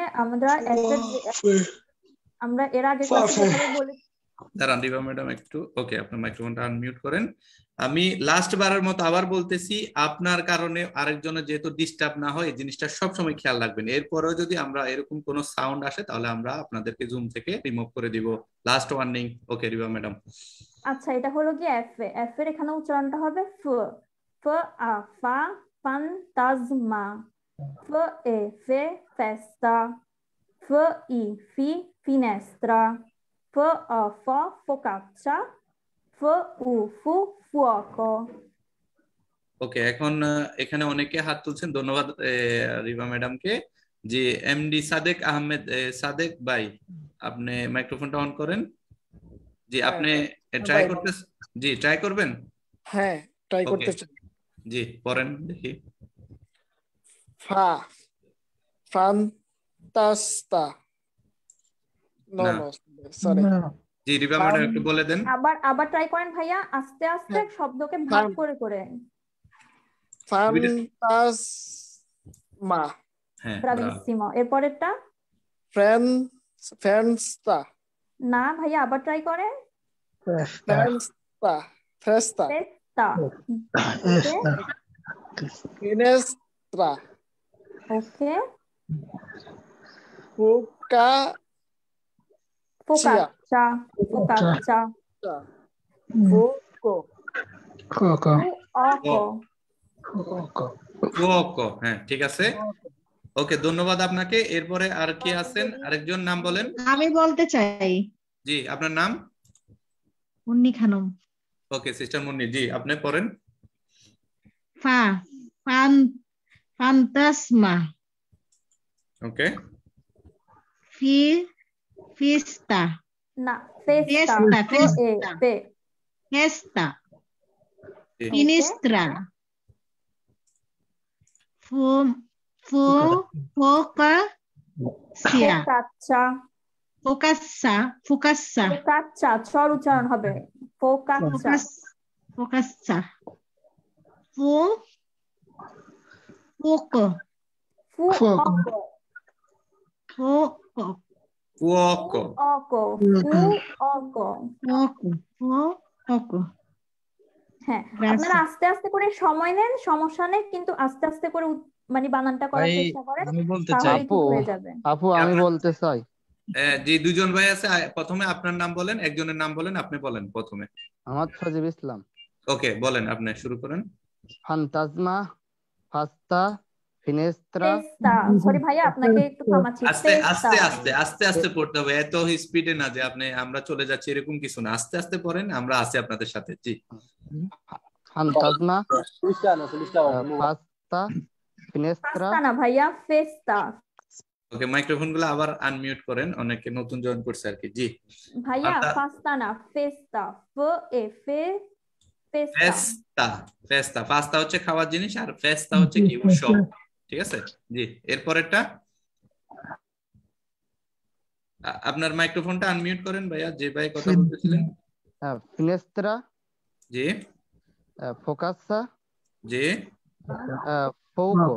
আমরা এর আগে ক্লাসে বলে দাঁড়ান রিবা ম্যাডাম একটু, ওকে আপনার মাইক্রোফোনটা আনমিউট করেন। আমি লাস্ট বারের মতো আবার বলতেছি, আপনার কারণে আরেকজনের যেহেতু ডিস্টার্ব না হয়, এই জিনিসটা সবসময় খেয়াল রাখবেন। এরপরেও যদি আমরা এরকম কোনো সাউন্ড আসে, তাহলে আমরা আপনাদেরকে জুম থেকে রিমুভ করে দিব। Last warning. ওকে রিবা ম্যাডাম। আচ্ছা, এটা হলো কি এফ এর এখানে উচ্চারণটা হবে ফ, a fa fantasma, fe festa, fi finestra, fo focaccia, fu fuoco. ওকে, এখন এখানে অনেকে হাত তুলছেন, ধন্যবাদ রিবা ম্যাডামকে। যে এমডি সাদেক আহমেদ, সাদেক ভাই আপনি মাইক্রোফোনটা অন করেন। জি আপনি ট্রাই করতে, জি ট্রাই করবেন? হ্যাঁ ট্রাই ওকে করতে চাই। জি পড়েন দেখি। ফা ফান্টাস্তা, নো না। No sorry. জি রিবা ম্যাডাম একটু বলে দেন। আবার ট্রাই করেন ভাইয়া, আস্তে আস্তে শব্দকে ভাগ করে করে। ফান্টাসমা, হ্যাঁ ব্রাভিসিমো। এরপরেরটা ফ্রেন্সটা, না ভাইয়া, আবার ট্রাই করেন। ফ্রেস্তা ফেস্তা, ফিনেস্ত্রা, ওকে, ফোকাচিয়া, ফোকাচ্চা, ফুকো, ফুওকো। হ্যাঁ ঠিক আছে, ওকে ধন্যবাদ আপনাকে। এরপরে আর কি আছেন? আরেকজন নাম বলেন। আমি বলতে চাই। জি আপনার নাম? মুন্নি খানম। ওকে সিস্টার মুন্নি, জি আপনি পড়েন। ফান্টাসমা, ওকে। ফিস্তা, না ফেস্তা, ফিনিস্ত্রা, ফোকাচ্চা, স্বর উচ্চারণ হবে, ফোকাচ্চা, ফুকো, হ্যাঁ আপনারা আস্তে আস্তে করে সময় নেন, সমস্যা নেই, কিন্তু আস্তে আস্তে করে মানে বানানটা করার চেষ্টা করেন, তাহলে ঠিক হয়ে যাবে। আপু আমি বলতে চাই। জি দুজন ভাই আছে, প্রথমে আপনার নাম বলেন, একজনের নাম বলেন, আপনি বলেন প্রথমে। আমার সজীব ইসলাম। ওকে বলেন, আপনি শুরু করেন। ফান্টাজমা, ফাস্তা, ফিনেস্ত্রা। সরি ভাইয়া আপনাকে একটু থামাচ্ছি। আস্তে আস্তে আস্তে আস্তে আস্তে পড়তে হবে, এত স্পিডে না যে আপনি আমরা চলে যাচ্ছি এরকম কিছু না, আস্তে আস্তে পড়েন, আমরা আছি আপনাদের সাথে। জি ফান্টাজমা, ফাস্তা, ফিনেস্ত্রা। না ভাইয়া, ফেস্তা। ওকে মাইক্রোফোন গুলো আবার আনমিউট করেন, অনেকে নতুন জয়েন করছে আর কি। জি ভাইয়া ফাস্তা না ফেস্তা, ফেস্তা পাস্তা হচ্ছে খাওয়ার জিনিস, আর ফেস্তা হচ্ছে কি উৎসব, ঠিক আছে। জি এরপরেরটা আপনার মাইক্রোফোনটা আনমিউট করেন ভাইয়া, যে ভাই কথা বলতেছিলেন। ফিনেস্ত্রা, জি ফোকাসা, জি ফোকো,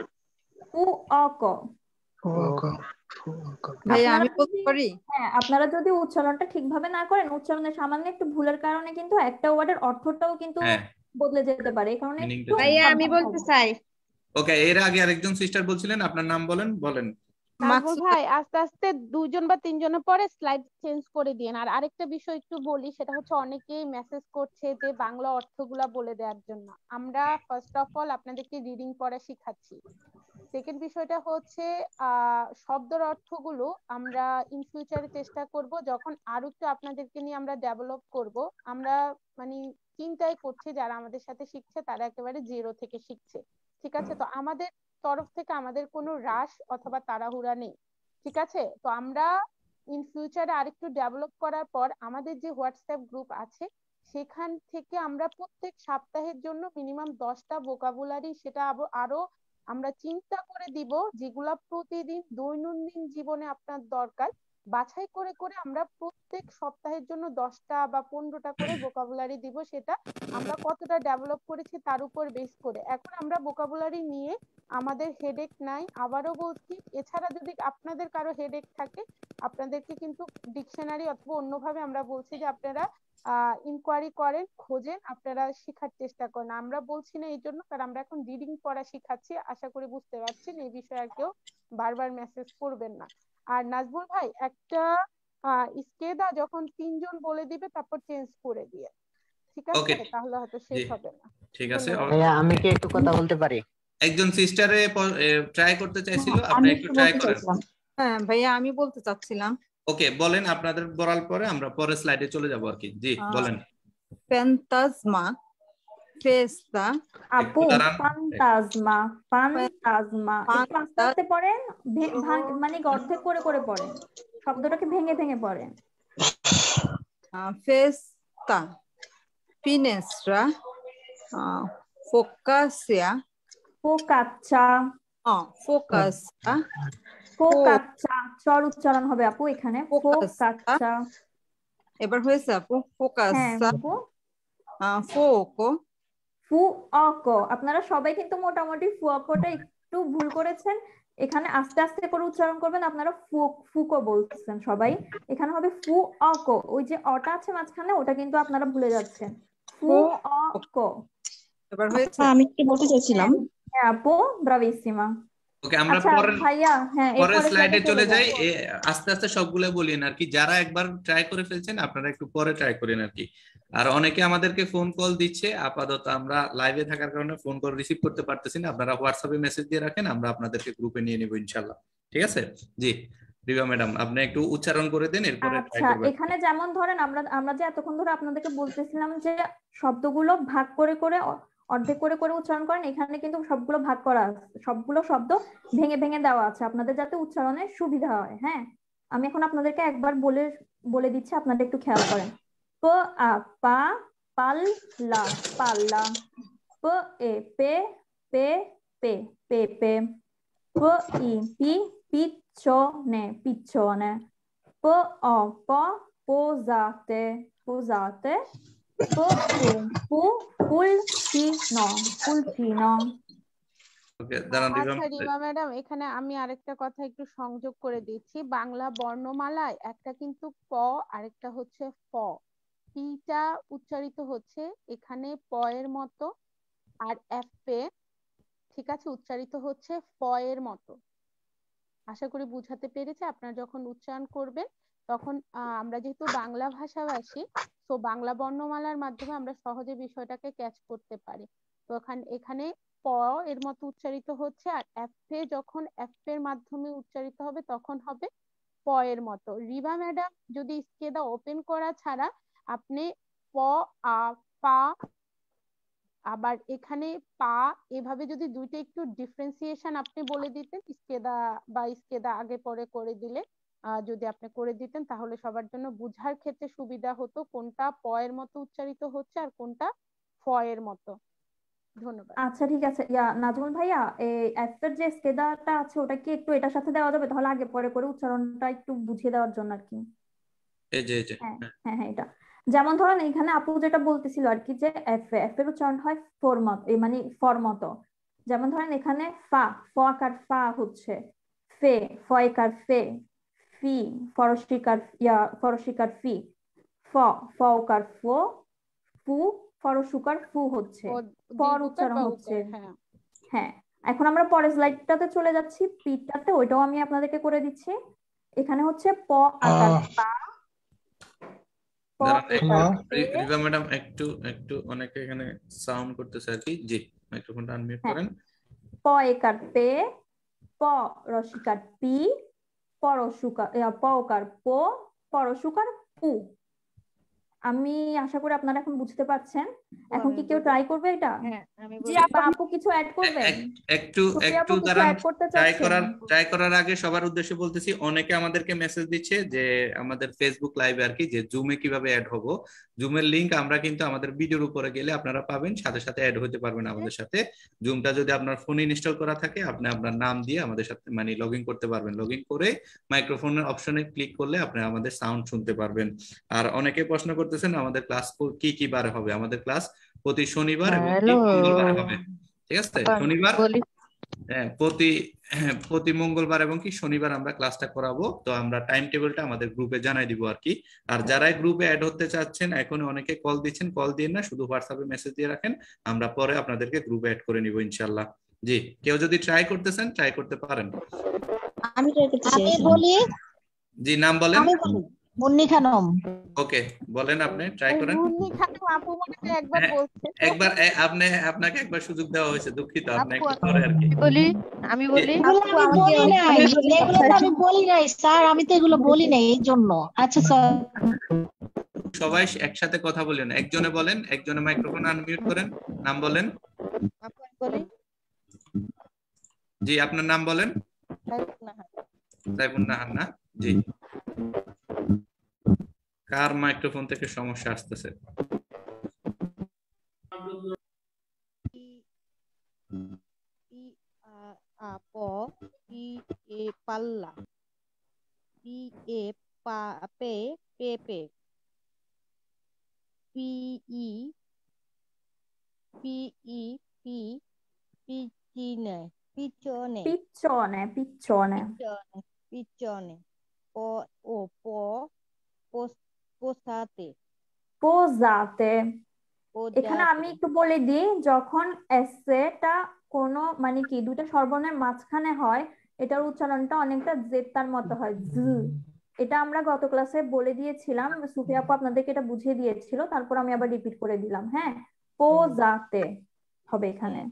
ভাইয়া আমি বলতে পারি? হ্যাঁ আপনারা যদি উচ্চারণটা ঠিকভাবে না করেন, উচ্চারণের সামান্য একটু ভুলের কারণে কিন্তু একটা ওয়ার্ডের অর্থটাও কিন্তু বদলে যেতে পারে, এই কারণে ভাইয়া আমি বলতে চাই। ওকে এর আগে আরেকজন সিস্টার বলছিলেন, আপনার নাম বলেন। নাজমুল ভাই আস্তে আস্তে দুইজন বা তিনজনের পরে স্লাইড চেঞ্জ করে দিন। আর আরেকটা বিষয় একটু বলি, সেটা হচ্ছে অনেকেই মেসেজ করছে যে বাংলা অর্থগুলা বলে দেওয়ার জন্য। আমরা ফার্স্ট অফ অল আপনাদেরকে রিডিং পড়া শিখাচ্ছি। সেকেন্ড বিষয়টা হচ্ছে শব্দের অর্থগুলো আমরা ইন ফিউচারে চেষ্টা করব, যখন আরো একটু আপনাদেরকে নিয়ে আমরা ডেভেলপ করব। আমরা মানে চিন্তাই করছি যারা আমাদের সাথে শিখছে তারা একেবারে জিরো থেকে শিখছে, ঠিক আছে। তো আমাদের তরফ থেকে আমাদের কোনো রাশ অথবা তাড়াহুড়া নেই, ঠিক আছে। তো আমরা ইন ফিউচারে আরেকটু ডেভেলপ করার পর আমাদের যে হোয়াটসঅ্যাপ গ্রুপ আছে সেখান থেকে আমরা প্রত্যেক সপ্তাহের জন্য মিনিমাম 10টা ভোকাবুলারি সেটা আরো আমরা চিন্তা করে দিব, যেগুলা প্রতিদিন দৈনন্দিন জীবনে আপনার দরকার। বাছাই করে করে আমরা প্রত্যেক সপ্তাহের জন্য 10টা বা 15টা করে ভোকাবুলারি দিব, সেটা আমরা কতটা ডেভেলপ করেছি তার উপর বেস করে। এখন আমরা ভোকাবুলারি নিয়ে আমাদের হেডেক নাই, আবারও বলছি। এছাড়া যদি আপনাদের কারো হেডেক থাকে, আপনাদেরকে কিন্তু ডিকশনারি অথবা অন্যভাবে আমরা বলছি যে আপনারা ইনকোয়ারি করেন, খোঁজেন, আপনারা শেখার চেষ্টা করেন। আমরা বলছি না এই জন্য, কারণ আমরা এখন রিডিং পড়া শিখাচ্ছি। আশা করি বুঝতে পারছেন, এই বিষয়ে আর কেউ বারবার মেসেজ করবেন না। আর নাজমুল ভাই একটা স্কেদা যখন 3জন বলে দিবে তারপর চেঞ্জ করে দিয়ে, ঠিক আছে, তাহলে হয়তো শেষ হবে না। ঠিক আছে। ভাইয়া আমি কি একটু কথা বলতে পারি? একজন সিস্টারে ট্রাই করতে চাইছিল, আপনি একটু ট্রাই করেন। হ্যাঁ ভাইয়া আমি বলতে চাচ্ছিলাম। ওকে বলেন, আপনাদের বলার পরে আমরা পরের স্লাইডে চলে যাব আর কি। জি বলেন। ফ্যান্টাজমা, ফেস্তা। আপু ফান্টাজমা, ফান্টাজমা একটু আস্তে আস্তে পড়েন, মানে অর্ধেক করে করে পড়েন, শব্দটাকে ভেঙে ভেঙে পড়েন। ফেস্তা, ফিনেস্ট্রা, ফোকাসিয়া, ফোকাচ্চা, ফোকাসা, ফোকাচ্চা চর উচ্চারণ হবে আপু এখানে, ফোকাচ্চা। এবার হয়েছে আপু? ফোকাসা, ফোকো, ফুঅকো। আপনারা সবাই কিন্তু মোটামুটি ফুঅকোটা একটু ভুল করেছেন, এখানে আস্তে আস্তে করে উচ্চারণ করবেন। আপনারা ফুকো বলছেন সবাই, এখানে হবে ফুঅকো। ওই যে অটা আছে মাঝখানে, ওটা কিন্তু আপনারা ভুলে যাচ্ছেন। ফুঅকো। এবার হয়েছে? আমি কি বলতে চাইছিলাম? হ্যাঁ আপু, ব্রাভিসিমা। ওকে আমরা পরের স্লাইডে চলে যাই। আস্তে আস্তে সবগুলো বলিয়েন আর কি, যারা একবার ট্রাই করে ফেলছেন আপনারা একটু পরে ট্রাই করেন আর কি। আর অনেকে আমাদেরকে ফোন কল দিচ্ছে, আপাতত আমরা লাইভে থাকার কারণে ফোন কল রিসিভ করতে পারতেছি না। আপনারা হোয়াটসঅ্যাপে মেসেজ দিয়ে রাখেন, আমরা আপনাদেরকে গ্রুপে নিয়ে নেব ইনশাআল্লাহ। ঠিক আছে? জি রিবা ম্যাডাম আপনি একটু উচ্চারণ করে দেন, এরপরে ট্রাই করবেন। এখানে যেমন ধরেন আমরা যে এতক্ষণ ধরে আপনাদেরকে বলতেছিলাম যে শব্দগুলো ভাগ করে করে অর্ধেক করে করে উচ্চারণ করেন, এখানে কিন্তু সবগুলো ভাগ করা আছে, সবগুলো শব্দ ভেঙে ভেঙে দেওয়া আছে আপনাদের যাতে উচ্চারণের সুবিধা হয়। হ্যাঁ, আমি এখন আপনাদেরকে একবার বলে দিচ্ছি, আপনাদের একটু খেয়াল করেন। প আ পা, পাল লা পাল্লা, প এ পে পে পে পে পে, প ই পি পিচ্ছনে পিচ্ছনে, প অ প posate posate, pulcino pulcino। আচ্ছা রিমা ম্যাডাম, এখানে আমি আরেকটা কথা একটু সংযোগ করে দিচ্ছি। বাংলা বর্ণমালায় একটা কিন্তু প, আরেকটা হচ্ছে ফ। পিটা উচ্চারিত হচ্ছে এখানে প এর মতো, আর এফ এ ঠিক আছে উচ্চারিত হচ্ছে ফ এর মতো। আশা করি বুঝাতে পেরেছি। আপনারা যখন উচ্চারণ করবেন তখন আমরা যেহেতু বাংলা ভাষাভাষী, তো বাংলা বর্ণমালার মাধ্যমে আমরা সহজে বিষয়টাকে ক্যাচ করতে পারি। তো এখানে প এর মতো উচ্চারিত হচ্ছে, আর এফ এ যখন এফ এর মাধ্যমে উচ্চারিত হবে তখন হবে প এর মতো। রিবা ম্যাডাম যদি স্কেদা ওপেন করা ছাড়া আপনি প আ পা, আবার এখানে পা, এভাবে যদি দুইটা একটু ডিফারেন্সিয়েশন আপনি বলে দিতেন, স্কেদা আগে পরে করে দিলে যদি আপনি করে দিতেন তাহলে সবার জন্য বুঝার ক্ষেত্রে সুবিধা হতো কোনটা প এর মতো উচ্চারিত হচ্ছে আর কোনটা ফ এর মতো। ধন্যবাদ। আচ্ছা ঠিক আছে। নাজমুল ভাইয়া, এই এফ এর যে স্কেদাটা আছে ওটা কি একটু এটার সাথে দেওয়া যাবে? তাহলে আগে পরে করে উচ্চারণটা একটু বুঝিয়ে দেওয়ার জন্য আর কি। হ্যাঁ হ্যাঁ হ্যাঁ, এটা যেমন ধরেন এখানে আপু যেটা বলতেছিল আর কি, যে এফ এর উচ্চারণ হয় ফোর মতো, মানে ফর মতো। যেমন ধরেন এখানে ফা, ফ আকার ফা হচ্ছে ফে, ফ একার ফে, ফি ফরশিকার ফরশিকার ফি, ফ ওকার ফো, ফু ফরশুকার ফু হচ্ছে, ফর উচ্চারণ হচ্ছে। হ্যাঁ, এখন আমরা পরের স্লাইডটাতে চলে যাচ্ছি, পিটাতে, ওইটাও আমি আপনাদেরকে করে দিচ্ছি। এখানে হচ্ছে প আকার পা, রিবা ম্যাডাম একটু অনেকে এখানে সাউন্ড করতেছে আর কি। জি মাইক্রোফোনটা আনমিউট করেন। প একার পে, প রসিকার পি, পরশুকার প ওকার পো, পরশুকার পু। আমি আশা করি আপনারা এখন বুঝতে পারছেন। এখন কি কেউ ট্রাই করবে এটা? আপু কিছু অ্যাড করবেন? একটু ট্রাই করার আগে সবার উদ্দেশ্যে বলতেছি, অনেকে আমাদেরকে মেসেজ দিচ্ছে যে আমাদের ফেসবুক লাইভে আর কি, যে জুমে কিভাবে অ্যাড হব। জুমের লিংক আমরা কিন্তু আমাদের ভিডিওর উপরে গেলে আপনারা পাবেন, সাথে সাথে অ্যাড হতে পারবেন আমাদের সাথে। জুমটা যদি আপনার ফোনে ইনস্টল করা থাকে, আপনি আপনার নাম দিয়ে আমাদের সাথে মানে লগ ইন করতে পারবেন। লগ ইন করে মাইক্রোফোনের অপশনে ক্লিক করলে আপনি আমাদের সাউন্ড শুনতে পারবেন। আর অনেকে প্রশ্ন করতেছেন আমাদের ক্লাস কি কি বারে হবে। আমাদের ক্লাস প্রতি শনিবার এবং মঙ্গলবার হবে। ঠিক আছে, শনিবার প্রতি মঙ্গলবার এবং কি শনিবার আমরা ক্লাসটা করাবো। তো আমরা টাইম টেবিলটা আমাদের গ্রুপে জানাই দিব আর কি। আর যারা গ্রুপে অ্যাড হতে চাচ্ছেন, এখন অনেকে কল দিচ্ছেন, কল দিয়ে না, শুধু হোয়াটসঅ্যাপে মেসেজ দিয়ে রাখেন, আমরা পরে আপনাদেরকে গ্রুপে অ্যাড করে নিব ইনশাআল্লাহ। জি, কেউ যদি ট্রাই করতেছেন ট্রাই করতে পারেন। আমি বলি। জি নাম বলেন। মুন্নি খানম। ওকে, বলেন, আপনি ট্রাই করেন। মুন্নি খানম আপু মনে হয় একবার হ্যাঁ, বলছে। একবার আপনাকে একবার সুযোগ দেওয়া হয়েছে, দুঃখিত, আপনি আপু একটু পরে আর কি। আমি বলি এগুলো আমি বলি নাই, এগুলো তো আমি বলি নাই স্যার, আমি তো এগুলো বলি নাই এই জন্য। আচ্ছা স্যার, সবাই একসাথে কথা বলেন, একজনে বলেন, একজনে মাইক্রোফোন আনমিউট করেন, নাম বলেন। আপু আমি বলি। জি, আপনার নাম বলেন। সাইফুন নাহার না? জি। কার মাইক্রোফোন থেকে সমস্যা আসতেছে? পাল্লা, পি এ পা পে পে পে, পি ই পি ই পি পিচিনে পিচনে পিচ্ছনে পিচ্ছনে পিচনে ও ও পো পোসাতে পোজাতে। এখানে আমি একটু বলে দিই, যখন এসেটা কোনো মানে কি দুইটা স্বরবর্ণের মাঝখানে হয়, এটার উচ্চারণটা অনেকটা জেতার মতো হয়, জ। এটা আমরা গত ক্লাসে বলে দিয়েছিলাম, সুফিয়া আপু আপনাদেরকে এটা বুঝিয়ে দিয়েছিল, তারপর আমি আবার রিপিট করে দিলাম। হ্যাঁ, পোজাতে হবে এখানে।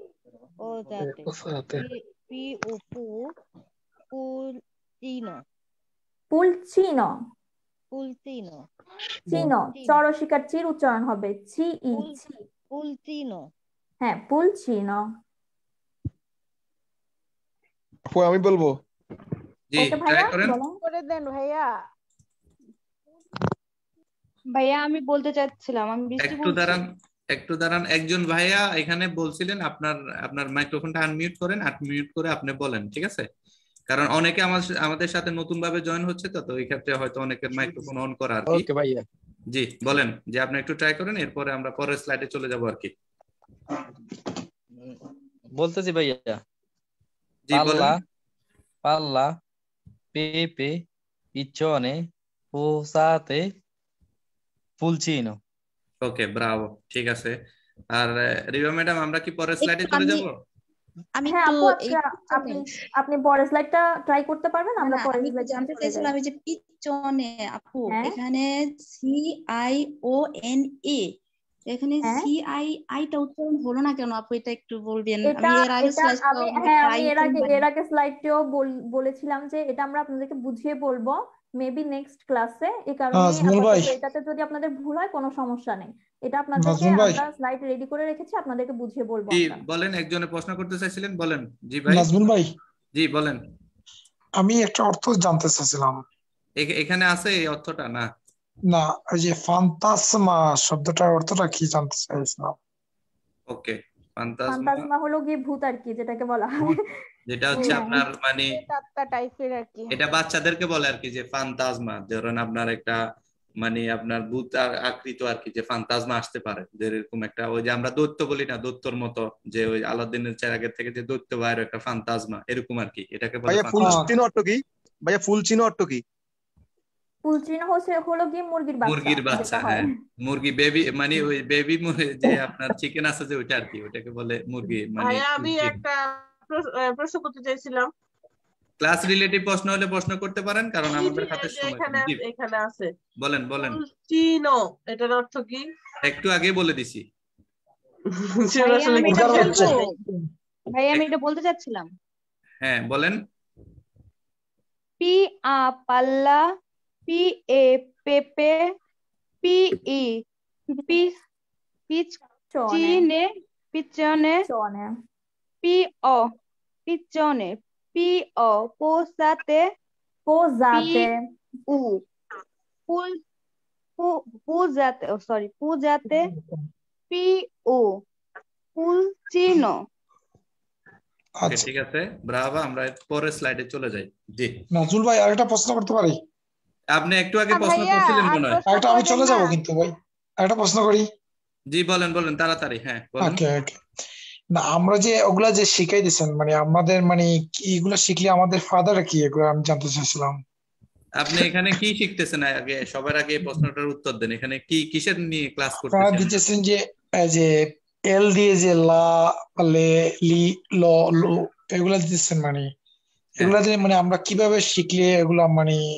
পি ও পু পুলচিনো পুলচিনো পুলচিনো চিনো, চরশিকার চির উচ্চারণ হবে চি ই ছি। পুলচিনো। হ্যাঁ, পুলচিনো। আমি বলবো। জি, ওকে ট্রাই ভাইয়া করেন। বলেন। করে দেন ভাইয়া। ভাইয়া আমি বলতে চাচ্ছিলাম, আমি বৃষ্টি একটু বলছি। দাঁড়ান, একটু দাঁড়ান। একজন ভাইয়া এখানে বলছিলেন, আপনার মাইক্রোফোনটা আনমিউট করেন, আনমিউট করে আপনি বলেন, ঠিক আছে? কারণ অনেকে আমাদের সাথে নতুন ভাবে জয়েন হচ্ছে, তো এই ক্ষেত্রে হয়তো অনেকের মাইক্রোফোন অন করা আর কি। ওকে ভাইয়া। জি, বলেন যে আপনি একটু ট্রাই করেন, এরপরে আমরা পরের স্লাইডে চলে যাব আর কি। বলতেছি ভাইয়া। জি, বলেন। পাল্লা, পেপে, পিছনে, পোসাতে, পুলচিনো। ওকে, ব্রাভো, ঠিক আছে। আর রিবা ম্যাডাম, আমরা কি পরের স্লাইডে চলে যাব? আমি হ্যাঁ একটু আপু, আচ্ছা আপনি পরের স্লাইডটা ট্রাই করতে পারবেন? আমরা পরের আমি স্লাইডে জানতে চলে চাইছিলাম, যাই। এই যে পিছনে আপু, হ্যাঁ এখানে CIONA, এখানে হ্যাঁ, CII টা উচ্চারণ হলো না কেন আপু? এটা একটু বলবেন। এটা আমি এর আগে এটা স্লাইড আমি হ্যাঁ আমি এর আগে স্লাইডটিও বলেছিলাম যে এটা আমরা আপনাদেরকে বুঝিয়ে বলবো মেবি নেক্সট ক্লাসে। এই কারণে নাজমুল ভাই, আপাতত এটাতে যদি আপনাদের ভুল হয় কোনো সমস্যা নেই, এটা আপনাদেরকে নাজমুল ভাই, আমরা স্লাইড রেডি করে রেখেছি, আপনাদেরকে বুঝিয়ে বলবো জি আমরা। বলেন, একজনে প্রশ্ন করতে চাইছিলেন, বলেন। জি ভাই। নাজমুল ভাই, জি বলেন। আমি একটা অর্থ জানতে চাইছিলাম। এখানে আছে এই অর্থটা? না না, ওই যে ফান্তাসমা শব্দটার অর্থটা কি জানতে চাইছিলাম। ওকে, ফান্তাজমা ফান্তাজমা হলো গিয়ে ভূত আর কি, যেটাকে বলা হয়। যেটা হচ্ছে আপনার মানে আত্মা টাইপের আর কি। এটা বাচ্চাদেরকে বলে আর কি, যে ফান্তাজমা, ধরেন আপনার একটা মানে আপনার ভূত আকৃত আর কি, যে ফান্তাজমা আসতে পারে, যে এরকম একটা, ওই যে আমরা দৈত্য বলি না, দৈত্যর মতো, যে ওই আলাদিনের চেরাগের থেকে যে দৈত্য বাইরে একটা ফান্তাজমা, এরকম আর কি, এটাকে বলে ভাইয়া ফুল চিনো অর্থ কি? ভাইয়া ফুল চিনো অর্থ কি? পুলচিনো হলো গিয়ে মুরগির বাচ্চা, হ্যাঁ, মুরগি বেবি, মানে ওই বেবি যে আপনার চিকেন আছে যে ওইটা আর কি, ওটাকে বলে মুরগি। মানে আমি একটা প্রশ্ন করতে চাইছিলাম। ক্লাস রিলেটিভ প্রশ্ন হলে প্রশ্ন করতে পারেন, কারণ আমাদের হাতে সময় এখানে আছে। বলেন বলেন। চিনো, এটার অর্থ কি? একটু আগে বলে দিছি। ভাই আমি এটা বলতে চাচ্ছিলাম। হ্যাঁ বলেন। পি আ পাল্লা, পি এ পেপে, পি ই পিছনে পিছনে, পি অ পিছনে, পি অ পোসাতে উ পূজাতে, সরি পূজাতে, পি ও পুলচিনো। আচ্ছা ঠিক আছে, ব্রাভো। আমরা পরের স্লাইডে চলে যাই। জি নাজমুল ভাই, আরেকটা প্রশ্ন করতে পারি? আপনি একটু আগে প্রশ্ন করছিলেন মনে হয়। আরেকটা আমি চলে যাব কিন্তু ভাই, আরেকটা প্রশ্ন করি। জি বলেন বলেন তাড়াতাড়ি। হ্যাঁ বলেন। ওকে ওকে। না, আমরা যে ওগুলা যে শিখাই দিয়েছেন, মানে আমাদের মানে এগুলা শিখলে আমাদের ফাদার কি, এগুলো আমি জানতে চাইছিলাম। আপনি এখানে কি শিখতেছেন? আগে সবার আগে এই প্রশ্নটার উত্তর দেন। এখানে কি কিসের নিয়ে ক্লাস আপনারা করতেছেন? দিতেছেন যে এল দিয়ে যে লা, লে, লি, ল, লো, এগুলা দিতেছেন, মানে এগুলা দিয়ে মানে আমরা কিভাবে শিখলে এগুলা মানে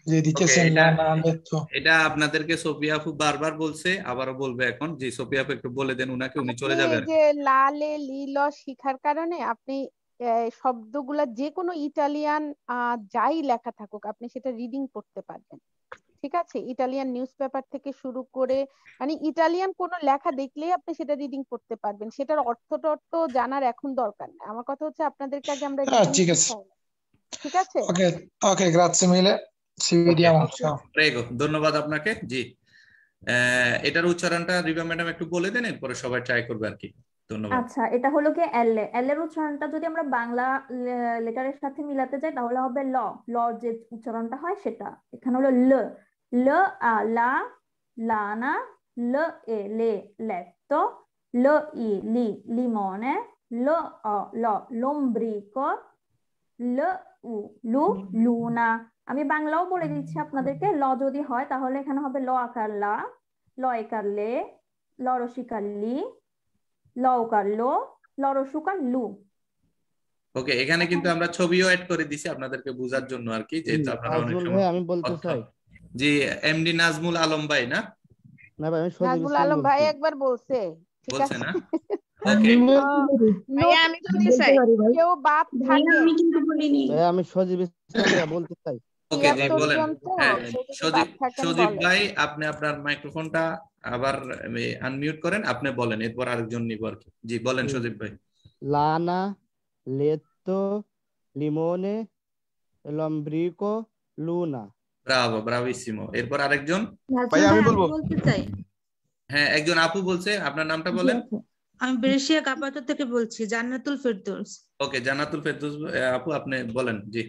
যে দিতেছেন না না তো এটা আপনাদেরকে সোফিয়া আপু বারবার বলছে, আবারও বলবে এখন। যে সোফিয়া আপু একটু বলে দেন উনাকে, উনি চলে আপনি যাবেন। যে লালে লিল শিখার কারণে আপনি শব্দগুলা যে কোনো ইটালিয়ান যাই লেখা থাকুক আপনি সেটা রিডিং করতে পারবেন। ঠিক আছে, ইটালিয়ান নিউজ পেপার থেকে শুরু করে মানে ইটালিয়ান কোনো লেখা দেখলেই আপনি সেটা রিডিং করতে পারবেন। সেটার অর্থ জানার এখন দরকার নেই। আমার কথা হচ্ছে আপনাদেরকে আগে আমরা রিডিং ঠিক আছে, শিখাই। ঠিক আছে, ওকে ওকে, গ্রাzie mille, ci vediamo, ciao। প্রেগো, ধন্যবাদ আপনাকে। জি, এটার উচ্চারণটা রিবা ম্যাডাম একটু বলে দেন, এরপরে সবাই ট্রাই করবে আর কি। ধন্যবাদ। আচ্ছা, এটা হলো কি এল এর উচ্চারণটা যদি আমরা বাংলা লেটারের সাথে মিলাতে যাই তাহলে হবে ল। ল যে উচ্চারণটা হয় সেটা এখানে হলো ল। ল আ লা লানা, ল এ লে letto, ল ই লি limone, ল অ ল lombrico, ল উ লু লুনা। আমি বাংলাও বলে দিচ্ছি আপনাদেরকে। ল যদি হয় তাহলে এখানে হবে ল আকার লা, ল একার লে, ল রসিকার লি, লওকার লো, লরসুকার লু। ওকে, এখানে কিন্তু আমরা ছবিও অ্যাড করে দিছি আপনাদেরকে বোঝার জন্য আর কি, যেহেতু আপনারা অনেক নাজমুল সময় ভাই আমি বলতে চাই। জি, এমডি নাজমুল আলম ভাই না? না ভাই আমি নাজমুল আলম ভাই একবার বলছে। ঠিক বলছে আছে না? ওকে, ভাইয়া আমি বলতে চাই। কেউ বাদ ভাইয়া থাকে। আমি কিন্তু বলিনি। ভাই আমি সজীব ইসলাম ভাইয়া বলতে চাই। ওকে জি 73 বলেন। জন তো, হ্যাঁ, কেউ যদি বাদ থাকেন সজীব বলেন। ভাই আপনি আপনার মাইক্রোফোনটা আবার আনমিউট করেন, আপনি বলেন, এরপর আরেকজন নিব আর কি। জি বলেন সজীব ভাই। লানা, লেত্তো, লিমোনে, লম্ব্রিকো, লুনা। ব্রাভো, ব্রাভিসিমো। এরপর আরেকজন। ভাই আমি বলবো। বলতে চাই। হ্যাঁ, একজন আপু বলছে, আপনার নামটা বলেন। আমি বেরেশিয়া কাপাতো থেকে বলছি, জান্নাতুল ফেরদৌস। ওকে, জান্নাতুল ফেরদৌস আপু আপনি বলেন। জি।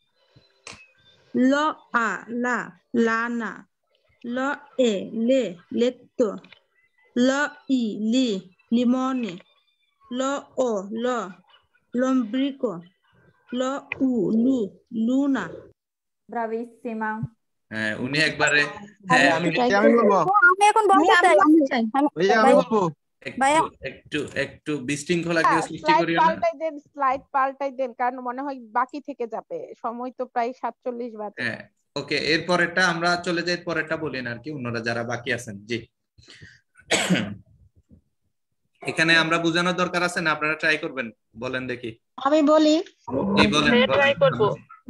ল আ লা লানা, ল এ লে letto, ল ই লি limone, ল ও ল lombrico, ল উ লু লুনা। ব্রাভিসিমা। হ্যাঁ, উনি একবারে হ্যাঁ আমি বলবো। আমি এখন বলতে চাই। ভাইয়া আমি বলবো। একটু বিশৃঙ্খলা কেউ সৃষ্টি করিও না। স্লাইড পাল্টাই দেন, কারণ মনে হয় বাকি থেকে যাবে। সময় তো প্রায় 47 বাজে। হ্যাঁ, ওকে, এরপরেরটা আমরা চলে যাই, পরেরটা বলেন আর কি, অন্যরা যারা বাকি আছেন। জি, এখানে আমরা বোঝানোর দরকার আছে না, আপনারা ট্রাই করবেন? বলেন দেখি। আমি বলি। জি বলেন। ট্রাই করব।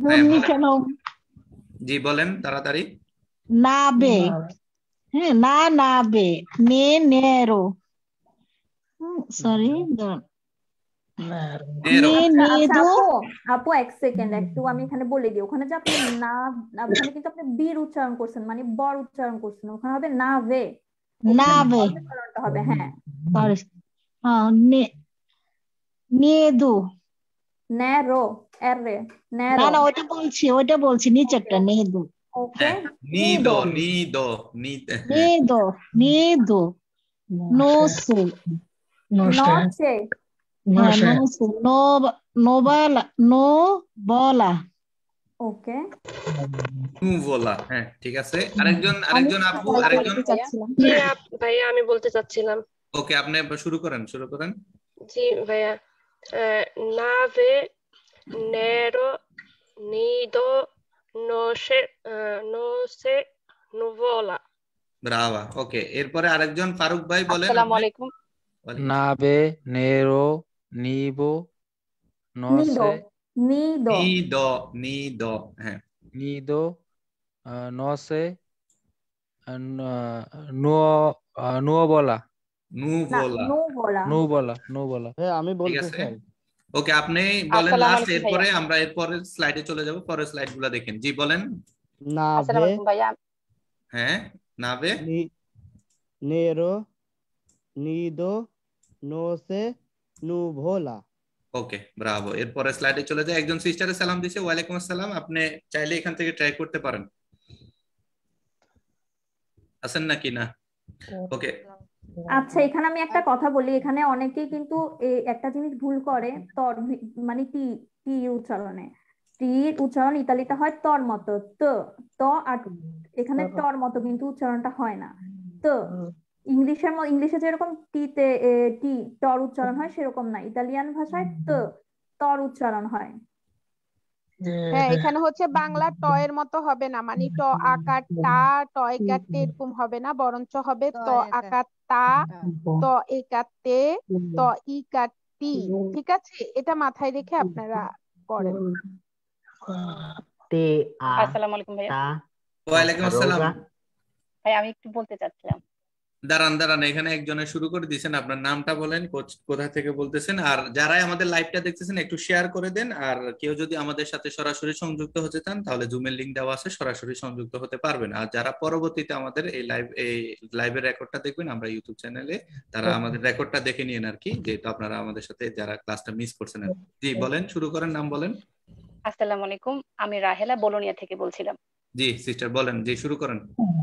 জি বলেন তাড়াতাড়ি। নাবে, হ্যাঁ নাবে, নেরো, সরি আপু এক সেকেন্ড, একটু আমি এখানে বলে দিই। ওখানে যে আপনি না, ওখানে কিন্তু আপনি বীর উচ্চারণ করছেন, মানে বর উচ্চারণ করছেন। ওখানে হবে নাভে, নাভে উচ্চারণটা হবে। হ্যাঁ, নেদু, নেরো, এরে, নেরো। না না ওইটা বলছি নিচেরটা নেদু। ওকে, নিদো, নোসে, নচে, নোবলা। ওকে, নুভোলা। হ্যাঁ, ঠিক আছে। আরেকজন আপু, আরেকজন। ভাইয়া আমি বলতে চাচ্ছিলাম। ওকে, আপনি শুরু করেন। জি ভাইয়া, নাভে, নেরো, নিদো, নোসে, নুভোলা। ব্রাভা। ওকে, এরপরে আরেকজন ফারুক ভাই বলেন। আসসালামু আলাইকুম। নাবে, নেরো, নিবো, নোসে, নিদো। হ্যাঁ, নিদো, নোসে, নুভোলা। হ্যাঁ আমি বলতে চাই। ওকে, আপনি বলেন লাস্ট, এরপরে আমরা এরপরের স্লাইডে চলে যাব। পরের স্লাইডগুলো দেখেন। জি বলেন। নাভে, হ্যাঁ, নাভে, নেরো, নিদো, নোসে, নুভোলা। ওকে, ব্রাভো। এরপরে স্লাইডে চলে যায়। একজন সিস্টারে সালাম দিছে। ওয়ালাইকুম আসসালাম। আপনি চাইলে এখান থেকে ট্রাই করতে পারেন। আছেন নাকি না? ওকে, আচ্ছা, এখানে আমি একটা কথা বলি। এখানে অনেকেই কিন্তু একটা জিনিস ভুল করে, তর মানে টি টি উচ্চারণে। টির উচ্চারণ ইতালিতে হয় তর মতো, ত আর এখানে টর মতো কিন্তু উচ্চারণটা হয় না। ইংলিশে যেরকম টিতে টি টর উচ্চারণ হয় সেরকম না, ইতালিয়ান ভাষায় তর উচ্চারণ হয়। হ্যাঁ এখানে হচ্ছে বাংলা ট এর মতো হবে না, মানে ট আকার টা, ট একার তে এরকম হবে না, বরঞ্চ হবে ত আকার তা, ত একার তে, ত ইকার তি। ঠিক আছে, এটা মাথায় রেখে আপনারা পড়েন। তে আ আসসালামু আলাইকুম ভাইয়া। তা ওয়ালাইকুম আসসালাম। ভাই আমি একটু বলতে চাচ্ছিলাম। দাঁড়ান, এখানে একজনে শুরু করে দিয়েছেন, আপনার নামটা বলেন, কোথা থেকে বলতেছেন, আর যারাই আমাদের লাইভটা দেখতেছেন একটু শেয়ার করে দেন। আর কেউ যদি আমাদের সাথে সরাসরি সংযুক্ত হতে চান তাহলে জুমের লিংক দেওয়া আছে, সরাসরি সংযুক্ত হতে পারবেন। আর যারা পরবর্তীতে আমাদের এই লাইভের রেকর্ডটা দেখবেন আমরা ইউটিউব চ্যানেলে, তারা আমাদের রেকর্ডটা দেখে নিন আর কি, যেহেতু আপনারা আমাদের সাথে যারা ক্লাসটা মিস করছেন। জি বলেন, শুরু করেন, নাম বলেন। আসসালামু আলাইকুম, আমি রাহেলা বলোনিয়া থেকে বলছিলাম। জি সিস্টার বলেন, জি শুরু করেন।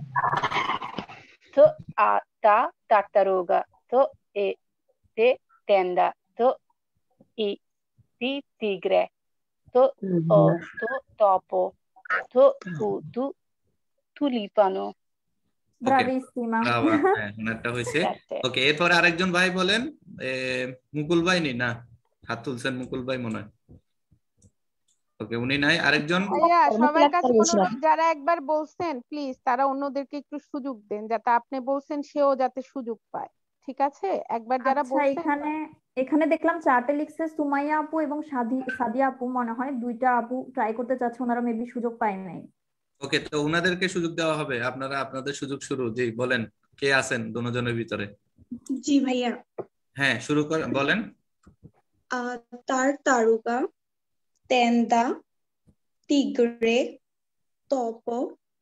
তো আ তা tartaruga, to e te tenda, to i ti tigre, to o to topo, to tu tulipano. ব্রাভিসিমা। ওনারটা হয়েছে। ওকে, এরপর আরেকজন ভাই বলেন। মুকুল ভাই নি না, হাত তুলছেন মুকুল ভাই মনে হয়। ওকে উনি নাই, আরেকজন। ভাইয়া সবার কাছে অনুরোধ, যারা একবার বলছেন প্লিজ তারা অন্যদেরকে একটু সুযোগ দেন, যাতে আপনি বলছেন সেও যাতে সুযোগ পায়। ঠিক আছে, একবার যারা বলছেন। এখানে দেখলাম চার্টে লিখছে সুমাইয়া আপু এবং সাদিয়া আপু, মনে হয় দুইটা আপু ট্রাই করতে চাচ্ছে, ওনারা মেবি সুযোগ পায় নাই। ওকে, তো ওনাদেরকে সুযোগ দেওয়া হবে, আপনারা আপনাদের সুযোগ শুরু। জি বলেন, কে আছেন দুজনের ভিতরে? জি ভাইয়া। হ্যাঁ শুরু করেন, বলেন। tartaruga, tenda, tigre, topo,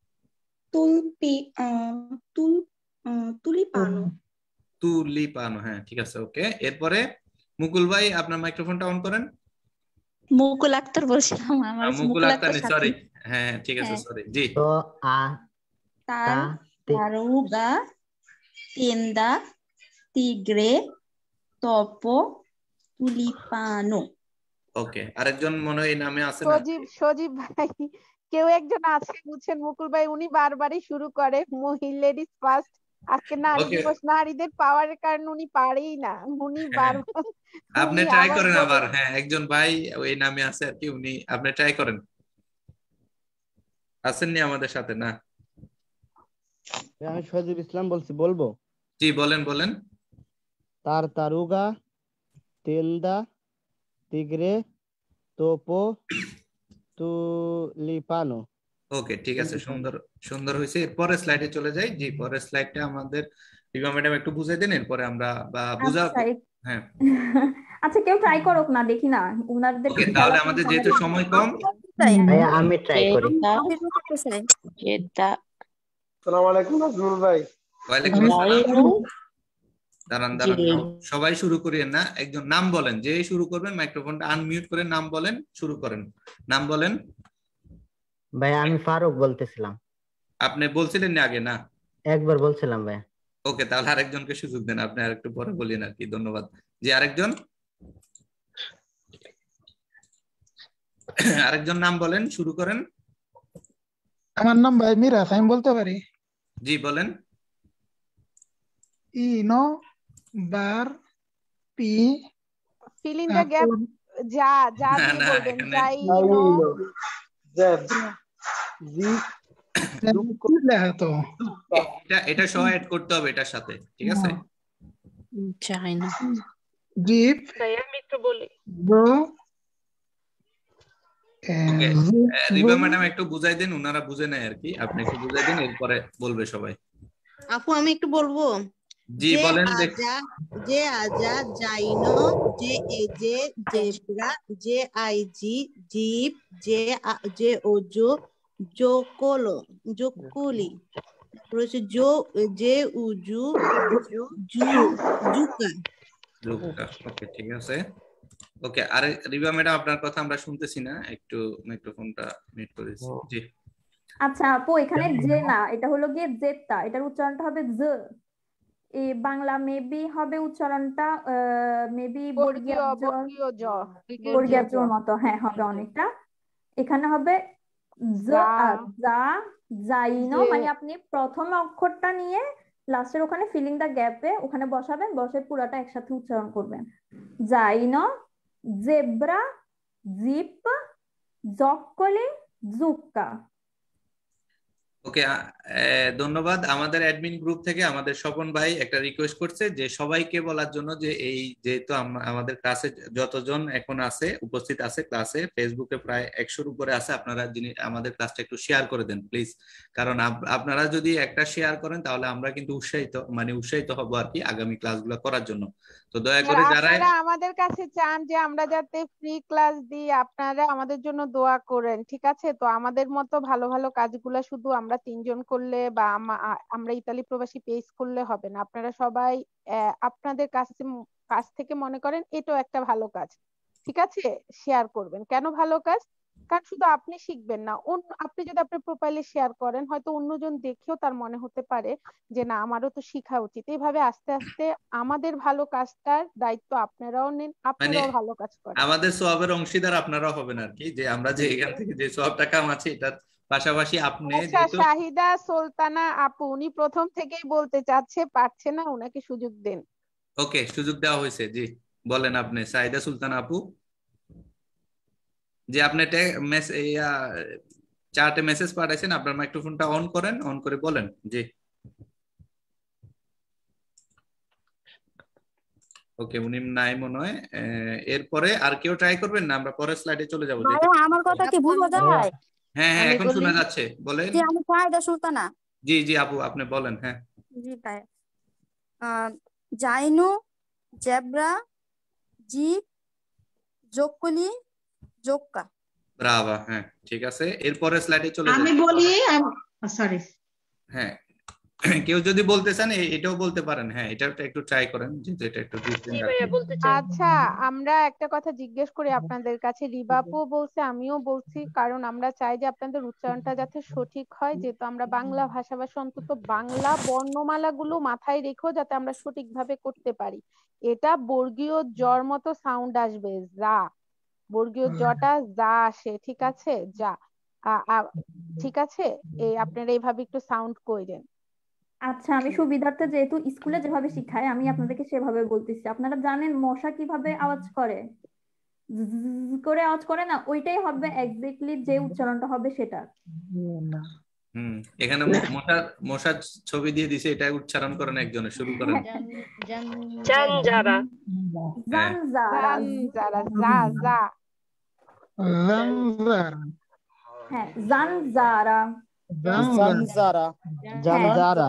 tulipano. তুলিপানো, হ্যাঁ ঠিক আছে। ওকে, এরপরে মুকুল ভাই আপনার মাইক্রোফোনটা অন করেন। মুকুল আক্তার বলছিলাম, আমার মুকুল আক্তার নেই, সরি। হ্যাঁ ঠিক আছে, সরি। জি তো আ tartaruga, tenda, tigre, topo, tulipano. ওকে, আরেকজন মনে হয় এই নামে আছে না? সজীব ভাই, কেউ একজন আছে বুঝছেন মুকুল ভাই, উনি বারবারই শুরু করে লেডিস ফার্স্ট। আজকে নারী দিবস, নারীদের পাওয়ারের কারণে উনি পারেই না, উনি বারবার। আপনি ট্রাই করেন আবার। হ্যাঁ একজন ভাই ওই নামে আছে আর কি, উনি আপনি ট্রাই করেন। আসেননি আমাদের সাথে না? আমি সজীব ইসলাম বলছি, বলবো? জি বলেন। tartaruga, tenda, tigre, topo, tulipano. ওকে ঠিক আছে, সুন্দর হয়েছে। পরের স্লাইডে চলে যাই। জি পরের স্লাইডটা আমাদের রিমা ম্যাডাম একটু বুঝিয়ে দেন, এরপরে আমরা হ্যাঁ আচ্ছা কেউ ট্রাই করুক না, দেখি না ওনাদের। ওকে, তাহলে আমাদের যেহেতু সময় কম, আমি ট্রাই করি। আসসালামু আলাইকুম নাজমুল ভাই। ওয়ালাইকুম আসসালাম। দাঁড়ান সবাই শুরু করিয়েন না, একজন নাম বলেন, যে শুরু করবেন মাইক্রোফোনটা আনমিউট করে নাম বলেন, শুরু করেন। নাম বলেন। ভাই আমি ফারুক বলতেছিলাম। আপনি বলছিলেন না আগে? না একবার বলছিলাম ভাই। ওকে, তাহলে আরেকজনকে সুযোগ দেন, আপনি আরেকটু পরে বলেন আর কি। ধন্যবাদ। জি আরেকজন নাম বলেন, শুরু করেন। আমার নাম ভাই মিরাজ, আমি বলতে পারি? জি বলেন। ইনো বার পি ফিল ইন দ্য গ্যাপ। যা দিয়ে বলবেন। যাইনো এটা সহ অ্যাড করতে হবে এটার সাথে, ঠিক আছে? চাইনা ডিপ। আমি একটু বলি। রিবা ম্যাডাম একটু বুঝাই দেন, ওনারা বুঝে নেয় আর কি, আপনি একটু বুঝাই দেন, এরপরে বলবে সবাই। আপু আমি একটু বলবো। জি বলেন। যে আজা, জাইনো, যে এজে, জেব্রা, যে আইজি, জিপ, যে ওজো, জোকোলো, জোকুলি, রয়েছে যে উজু, জুকা। ওকে ঠিক আছে। ওকে, আরে রিবা ম্যাডাম আপনার কথা আমরা শুনতেছি না, একটু মাইক্রোফোনটা মিউট করে দিন। জি আচ্ছা আপু, এখানে যে না, এটা হলো গিয়ে জেতা, এটার উচ্চারণটা হবে জ। এই বাংলা মেবি হবে উচ্চারণটা মেবি বর্গীয় জর মতো, হ্যাঁ হবে অনেকটা। এখানে হবে জাইনো, মানে আপনি প্রথম অক্ষরটা নিয়ে লাস্টের ওখানে ফিলিং দা গ্যাপে ওখানে বসাবেন, বসে পুরাটা একসাথে উচ্চারণ করবেন। জাইনো, জেব্রা, জিপ, জক্কলি জুক্কা। ওকে, ধন্যবাদ। আমাদের অ্যাডমিন গ্রুপ থেকে আমাদের স্বপন ভাই একটা রিকোয়েস্ট করছে যে সবাইকে বলার জন্য যে এই যেহেতু আমাদের ক্লাসে যতজন এখন আছে উপস্থিত আছে ক্লাসে, ফেসবুকে প্রায় 100-র উপরে আছে, আপনারা যিনি আমাদের ক্লাসটা একটু শেয়ার করে দেন প্লিজ। কারণ আপনারা যদি একটা শেয়ার করেন তাহলে আমরা কিন্তু উৎসাহিত হব আর কি আগামী ক্লাসগুলো করার জন্য। তো দয়া করে যারা আপনারা আমাদের কাছে চান যে আমরা যাতে ফ্রি ক্লাস দিই, আপনারা আমাদের জন্য দোয়া করেন, ঠিক আছে? তো আমাদের মতো ভালো ভালো কাজগুলো শুধু আমরা 3 জন করলে বা আমরা ইতালি প্রবাসী পেজ করলে হবে না। আপনারা সবাই আপনাদের কাছ থেকে মনে করেন এটাও একটা ভালো কাজ, ঠিক আছে? শেয়ার করবেন। কেন ভালো কাজ? কারণ শুধু আপনি শিখবেন না, আপনি যদি আপনার প্রোফাইলে শেয়ার করেন হয়তো অন্যজন দেখেও তার মনে হতে পারে যে না আমারও তো শেখা উচিত। এইভাবে আস্তে আস্তে আমাদের ভালো কাজটার দায়িত্ব আপনারাও নেন, আপনারাও ভালো কাজ করেন। আমাদের সওয়াবের অংশীদার আপনারাও হবেন আর কি, যে আমরা যে এখান থেকে যে সওয়াবটা কামাচ্ছি এটার পাশাপাশি আপনি যেহেতু শাহিদা সুলতানা আপু উনি প্রথম থেকেই বলতে চাচ্ছে, পারছে না, উনাকে সুযোগ দেন। ওকে, সুযোগ দেওয়া হয়েছে। জি বলেন আপনি, শাহিদা সুলতানা আপু। যে আপনি চার্টে মেসেজ পাঠাইছেন, আপনার মাইক্রোফোনটা অন করেন, অন করে বলেন। জি ওকে, উনি নাই মনে হয়। এরপরে আর কেউ ট্রাই করবেন না? আমরা পরের স্লাইডে চলে যাবো। আমার কথা কি বোঝা যায়? হ্যাঁ হ্যাঁ, এখন শোনা যাচ্ছে, বলেন। জি, আমি শাহিদা সুলতানা। জি জি আপু, আপনি বলেন। হ্যাঁ জি ভাই, জাইনু, জেব্রা, জিপ, জোকলি, জোক্কা। ব্রাভা, হ্যাঁ ঠিক আছে। এরপরে স্লাইডে চলে যাবো। আমি বলি, সরি, হ্যাঁ কেউ যদি বলতে চান এটাও বলতে পারেন। হ্যাঁ এটা একটু ট্রাই করেন, যেহেতু এটা একটু ডিফারেন্ট। আচ্ছা, আমরা একটা কথা জিজ্ঞেস করি আপনাদের কাছে। রিবাপুও বলছে, আমিও বলছি, কারণ আমরা চাই যে আপনাদের উচ্চারণটা যাতে সঠিক হয়। যেহেতু আমরা বাংলা ভাষাভাষী, অন্তত বাংলা বর্ণমালাগুলো মাথায় রেখেও যাতে আমরা সঠিকভাবে করতে পারি। এটা বর্গীয় জর মতো সাউন্ড আসবে, যা বর্গীয় জটা যা আসে, ঠিক আছে? যা ঠিক আছে, আপনারা এইভাবে একটু সাউন্ড কইরেন। আচ্ছা, আমি সুবিধার্থে যেহেতু স্কুলে যেভাবে শিখায় আমি আপনাদেরকে সেভাবে বলতেছি। আপনারা জানেন মশা কিভাবে আওয়াজ করে? করে আওয়াজ করে না, ওইটাই হবে এক্স্যাক্টলি যে উচ্চারণটা হবে সেটা। এখানে মশার ছবি দিয়ে দিছে, এটা উচ্চারণ করেন একজনে, শুরু করেন। জানজারা, জানজারা, জানজারা, হ্যাঁ জানজারা, জানজারা, জানজারা,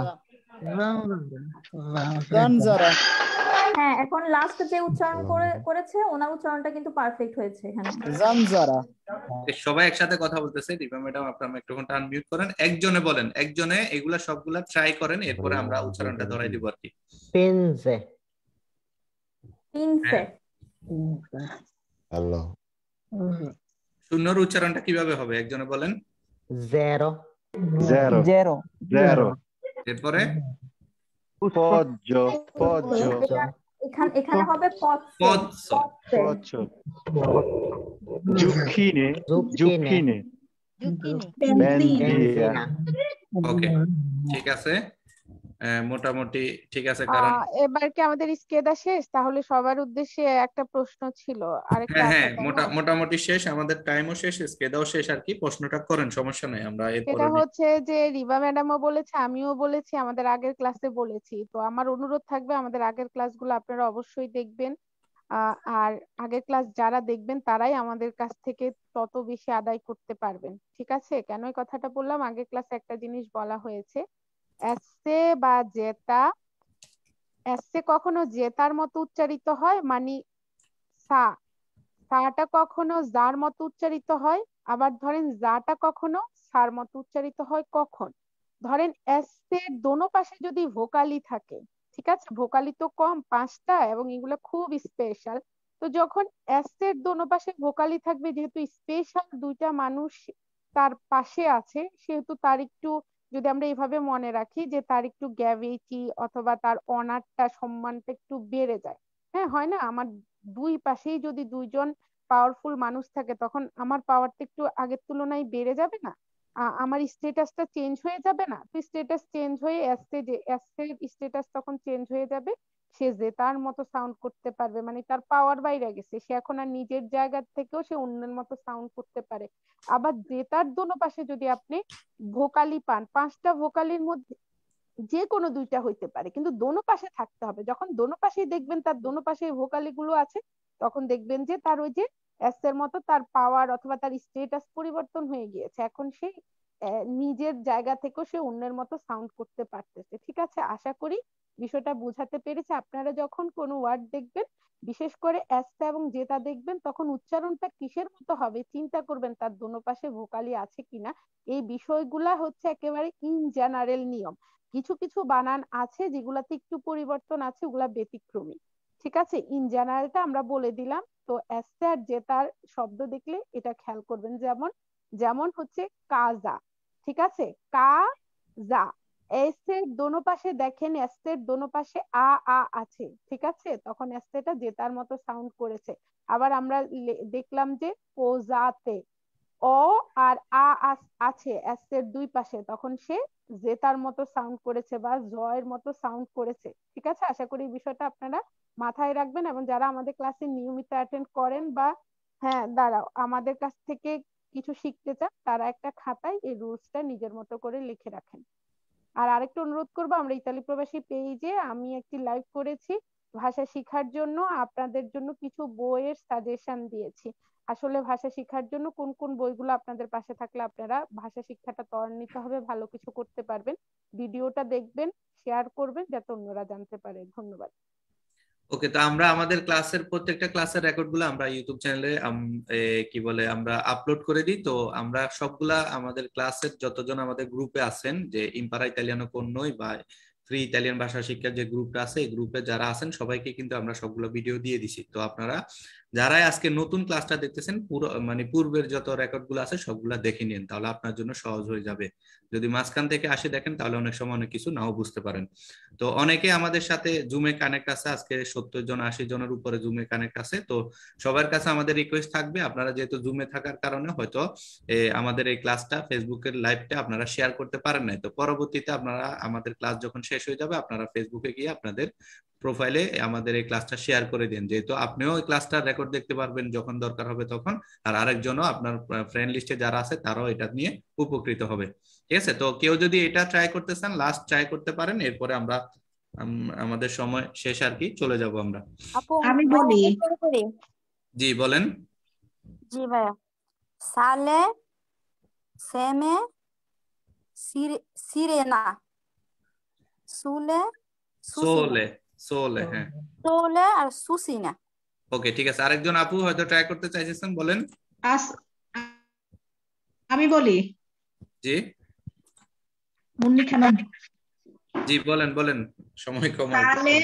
জানজারা। হ্যাঁ, এখন লাস্ট যে উচ্চারণ করেছে ওনার উচ্চারণটা কিন্তু পারফেক্ট হয়েছে এখানে। জানজারা। সবাই একসাথে কথা বলতেছে। দীপা ম্যাডাম আপনার মাইক্রোফোনটা আনমিউট করেন। একজনে বলেন, একজনে এগুলা সবগুলা ট্রাই করেন, এরপরে আমরা উচ্চারণটা ধরাই দিব আর কি। পিনসে, পিনসে। হ্যালো, শূন্যর উচ্চারণটা কিভাবে হবে একজনে বলেন। জেরো, জেরো, জেরো, জেরো। এরপরে পজ্জো, পজ্জো, এখানে হবে পজ্জো, পজ্জো, জুকিনে, জুকিনে, বেন্দিনা। ওকে ঠিক আছে, মোটামুটি ঠিক আছে। কারণ এবার কি আমাদের স্কেদা শেষ? তাহলে সবার উদ্দেশ্যে একটা প্রশ্ন ছিল, আরেকটা। হ্যাঁ মোটামুটি শেষ, আমাদের টাইমও শেষ, স্কেদাও শেষ আর কি। প্রশ্নটা করেন, সমস্যা নাই। আমরা এটা হচ্ছে যে রিবা ম্যাডামও বলেছে, আমিও বলেছি, আমাদের আগের ক্লাসে বলেছি। তো আমার অনুরোধ থাকবে আমাদের আগের ক্লাসগুলো আপনারা অবশ্যই দেখবেন। আর আগের ক্লাস যারা দেখবেন তারাই আমাদের কাছ থেকে তত বেশি আদায় করতে পারবেন, ঠিক আছে? কেন এই কথাটা বললাম, আগের ক্লাসে একটা জিনিস বলা হয়েছে, এসে বা জেতা, এসে কখনো জেতার মতো উচ্চারিত হয়, মানে সাটা কখনো যার মতো উচ্চারিত হয়, আবার ধরেন যাটা কখনো সার মতো উচ্চারিত হয়। কখন ধরেন এসের দোনো পাশে যদি ভোকালি থাকে, ঠিক আছে? ভোকালি তো কম, 5টা, এবং এগুলো খুব স্পেশাল। তো যখন এসের দোনো পাশে ভোকালি থাকবে, যেহেতু স্পেশাল 2টা মানুষ তার পাশে আছে, সেহেতু তার একটু, যদি আমরা এইভাবে মনে রাখি যে তার একটু গ্র্যাভিটি অথবা তার অনারটা, সম্মানটা একটু বেড়ে যায়। হ্যাঁ, হয় না? আমার দুই পাশেই যদি 2জন পাওয়ারফুল মানুষ থাকে, তখন আমার পাওয়ারটা একটু আগের তুলনায় বেড়ে যাবে না? আমার স্ট্যাটাসটা চেঞ্জ হয়ে যাবে না? তো স্ট্যাটাস চেঞ্জ হয়ে এসের স্ট্যাটাস তখন চেঞ্জ হয়ে যাবে। সে জেতার মতো সাউন্ড করতে পারবে, মানে তার পাওয়ার বাইরে গেছে, সে এখন আর নিজের জায়গা থেকেও সে অন্যের মতো সাউন্ড করতে পারে। আবার জেতার দোনো পাশে যদি আপনি ভোকালি পান, 5টা ভোকালির মধ্যে যে কোনো 2টা হইতে পারে, কিন্তু দোনো পাশে থাকতে হবে। যখন দোনো পাশেই দেখবেন তার দোনো পাশে ভোকালি গুলো আছে, তখন দেখবেন যে তার ওই যে এস এর মতো তার পাওয়ার অথবা তার স্টেটাস পরিবর্তন হয়ে গিয়েছে, এখন সে নিজের জায়গা থেকেও সে অন্যের মতো সাউন্ড করতে পারতেছে। ঠিক আছে, আশা করি বিষয়টা বোঝাতে পেরেছে। আপনারা যখন কোনো ওয়ার্ড দেখবেন, বিশেষ করে এসটা এবং জেতা দেখবেন, তখন উচ্চারণটা কিসের মতো হবে চিন্তা করবেন, তার দোনো পাশে ভোকালি আছে কিনা। এই বিষয়গুলা হচ্ছে একেবারে ইন জেনারেল নিয়ম। কিছু কিছু বানান আছে যেগুলাতে একটু পরিবর্তন আছে, ওগুলা ব্যতিক্রমী। ঠিক আছে, ইন জেনারেলটা আমরা বলে দিলাম। তো এসটা আর জেতার শব্দ দেখলে এটা খেয়াল করবেন, যেমন যেমন হচ্ছে কাজা। ঠিক আছে, কাজা, এস এর দোনো পাশে দেখেন, এস এর দোনো পাশে আ আ আছে। ঠিক আছে, তখন এস এটা জেতার মতো সাউন্ড করেছে। আবার আমরা দেখলাম যে কোজাতে অ আর আ আছে এস এর দুই পাশে, তখন সে জেতার মতো সাউন্ড করেছে বা জয়ের মতো সাউন্ড করেছে। ঠিক আছে, আশা করি এই বিষয়টা আপনারা মাথায় রাখবেন, এবং যারা আমাদের ক্লাসে নিয়মিত অ্যাটেন্ড করেন বা হ্যাঁ দাঁড়াও আমাদের কাছ থেকে কিছু শিখতে চান, তারা একটা খাতায় এই রুলসটা নিজের মতো করে লিখে রাখেন। আর আরেকটা অনুরোধ করবো, আমরা ইতালি প্রবাসী পেজে আমি একটি লাইভ করেছি ভাষা শেখার জন্য, আপনাদের জন্য কিছু বইয়ের সাজেশন দিয়েছি। আসলে ভাষা শেখার জন্য কোন কোন বইগুলো আপনাদের পাশে থাকলে আপনারা ভাষা শিক্ষাটা ত্বরান্বিত হবে, ভালো কিছু করতে পারবেন। ভিডিওটা দেখবেন, শেয়ার করবেন যাতে অন্যরা জানতে পারে। ধন্যবাদ। ওকে, তো আমরা আমাদের ক্লাসের প্রত্যেকটা ক্লাসের রেকর্ড গুলো আমরা ইউটিউব চ্যানেলে কি বলে আমরা আপলোড করে দিই। তো আমরা সবগুলা আমাদের ক্লাসের যতজন আমাদের গ্রুপে আছেন, যে ইম্পারা ইতালিয়ানো কোন নই বা ফ্রি ইতালিয়ান ভাষা শিক্ষার যে গ্রুপটা আছে, এই গ্রুপে যারা আছেন সবাইকে কিন্তু আমরা সবগুলো ভিডিও দিয়ে দিছি। তো আপনারা যারাই আজকে নতুন ক্লাসটা দেখতেছেন, পুরো মানে পূর্বের যত রেকর্ড গুলো আছে সবগুলা দেখে নিন, তাহলে আপনার জন্য সহজ হয়ে যাবে। যদি মাঝখান থেকে আসে দেখেন, তাহলে অনেক সময় অনেক কিছু নাও বুঝতে পারেন। তো অনেকে আমাদের সাথে জুমে কানেক্ট আছে, আজকে 70 জন 80 জনের উপরে জুমে কানেক্ট আছে। তো সবার কাছে আমাদের রিকোয়েস্ট থাকবে, আপনারা যেহেতু জুমে থাকার কারণে হয়তো আমাদের এই ক্লাসটা ফেসবুকের লাইভটা আপনারা শেয়ার করতে পারেন নাই। তো পরবর্তীতে আপনারা আমাদের ক্লাস যখন শেষ হয়ে যাবে, আপনারা ফেসবুকে গিয়ে আপনাদের প্রোফাইলে আমাদের এই ক্লাসটা শেয়ার করে দিন, যেহেতু আপনিও এই ক্লাসটার রেকর্ড দেখতে পারবেন যখন দরকার হবে তখন, আর আরেকজনও আপনার ফ্রেন্ড লিস্টে যারা আছে তারাও এটা নিয়ে উপকৃত হবে। ঠিক আছে, তো কেউ যদি এটা ট্রাই করতে চান লাস্ট ট্রাই করতে পারেন, এরপরে আমরা আমাদের সময় শেষ আর কি, চলে যাব আমরা। আমি বলি। জি বলেন। জি ভাইয়া, সালে, সেমে, সিরেনা, সুলে, সোলে, সোলে, হ্যাঁ সোলে আর সুসিনা। ওকে, ঠিক আছে। আরেকজন আপু হয়তো ট্রাই করতে চাইছেন, বলেন। আমি বলি। জি মুন্নি খানম। জি বলেন বলেন, সময় কম। সালে,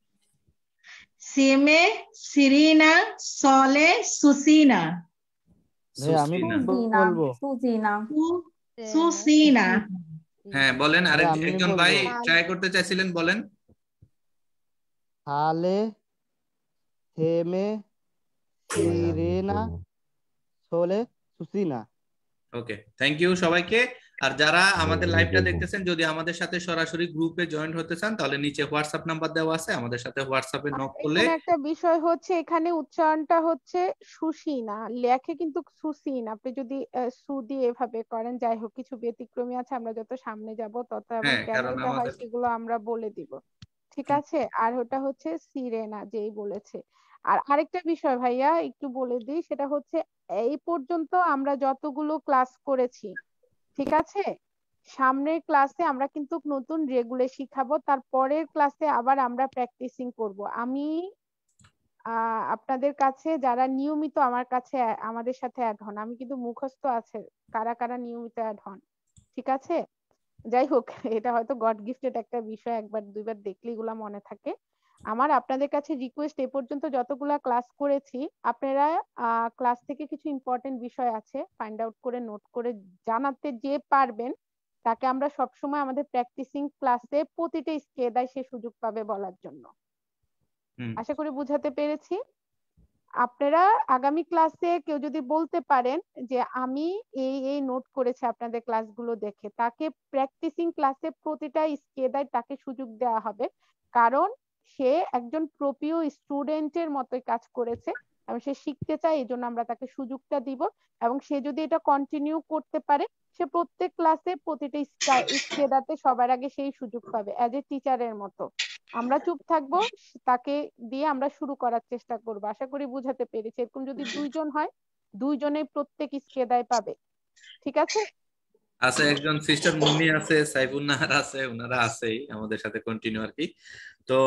সেমে, সিরিনা, সলে, সুসিনা। আমি বলবো। সুসিনা। সুসিনা। হ্যাঁ বলেন, আরেকজন ভাই ট্রাই করতে চাইছিলেন, বলেন। সালে, সেমে, সিরেনা, সোলে, সুসিনা। ওকে, থ্যাংক ইউ সবাইকে। আর যারা আমাদের লাইভটা দেখতেছেন, যদি আমাদের সাথে সরাসরি গ্রুপে জয়েন হতে চান, তাহলে নিচে হোয়াটসঅ্যাপ নাম্বার দেওয়া আছে, আমাদের সাথে হোয়াটসঅ্যাপে নক করলে। এখানে একটা বিষয় হচ্ছে, এখানে উচ্চারণটা হচ্ছে সুসিনা, লেখে কিন্তু সুসিন। আপনি যদি সু দিয়ে এভাবে করেন, যাই হোক কিছু ব্যতিক্রমী আছে, আমরা যত সামনে যাব তত এবং কেন এটা হয় সেগুলো আমরা বলে দিব। ঠিক আছে, আর ওটা হচ্ছে সিরেনা যেই বলেছে। আর আরেকটা বিষয় ভাইয়া একটু বলে দিই, সেটা হচ্ছে এই পর্যন্ত আমরা যতগুলো ক্লাস করেছি, ঠিক আছে, সামনের ক্লাসে আমরা কিন্তু নতুন রেগুলে শিখাবো, তারপরের ক্লাসে আবার আমরা প্র্যাকটিসিং করব। আমি আপনাদের কাছে যারা নিয়মিত আমার কাছে আমাদের সাথে অ্যাড হন, আমি কিন্তু মুখস্থ আছে কারা কারা নিয়মিত অ্যাড হন, ঠিক আছে। যাই হোক, এটা হয়তো গড গিফটেড একটা বিষয়, একবার দুইবার দেখলে এগুলা মনে থাকে। আমার আপনাদের কাছে রিকোয়েস্ট, এ পর্যন্ত যতগুলা ক্লাস করেছি আপনারা ক্লাস থেকে কিছু ইম্পর্টেন্ট বিষয় আছে ফাইন্ড আউট করে নোট করে জানাতে যে পারবেন, তাকে আমরা সবসময় আমাদের প্র্যাকটিসিং ক্লাসে প্রতিটা স্কেদায় সে সুযোগ পাবে বলার জন্য। আশা করি বুঝাতে পেরেছি। আপনারা আগামী ক্লাসে কেউ যদি বলতে পারেন যে আমি এই এই নোট করেছি আপনাদের ক্লাসগুলো দেখে, তাকে প্র্যাকটিসিং ক্লাসে প্রতিটা স্কেদায় তাকে সুযোগ দেওয়া হবে, কারণ সে একজন প্রপিয় স্টুডেন্টের মতোই কাজ করেছে এবং সে শিখতে চায়, এই জন্য আমরা তাকে সুযোগটা দিব। এবং সে যদি এটা কন্টিনিউ করতে পারে, সে প্রত্যেক ক্লাসে প্রতিটা স্কেডাতে সবার আগে সেই সুযোগ পাবে অ্যাজ এ টিচারের মতো। আমরা চুপ থাকবো, তাকে দিয়ে আমরা শুরু করার চেষ্টা করবো। আশা করি বুঝাতে পেরেছি। এরকম যদি 2 জন হয়, 2 জনেই প্রত্যেক স্কেদায় পাবে। ঠিক আছে? আছে একজন সিস্টার মুন্নি আছে, সাইফুন নাহার আছে, ওনারা আছেই আমাদের সাথে কন্টিনিউ আর কি। তো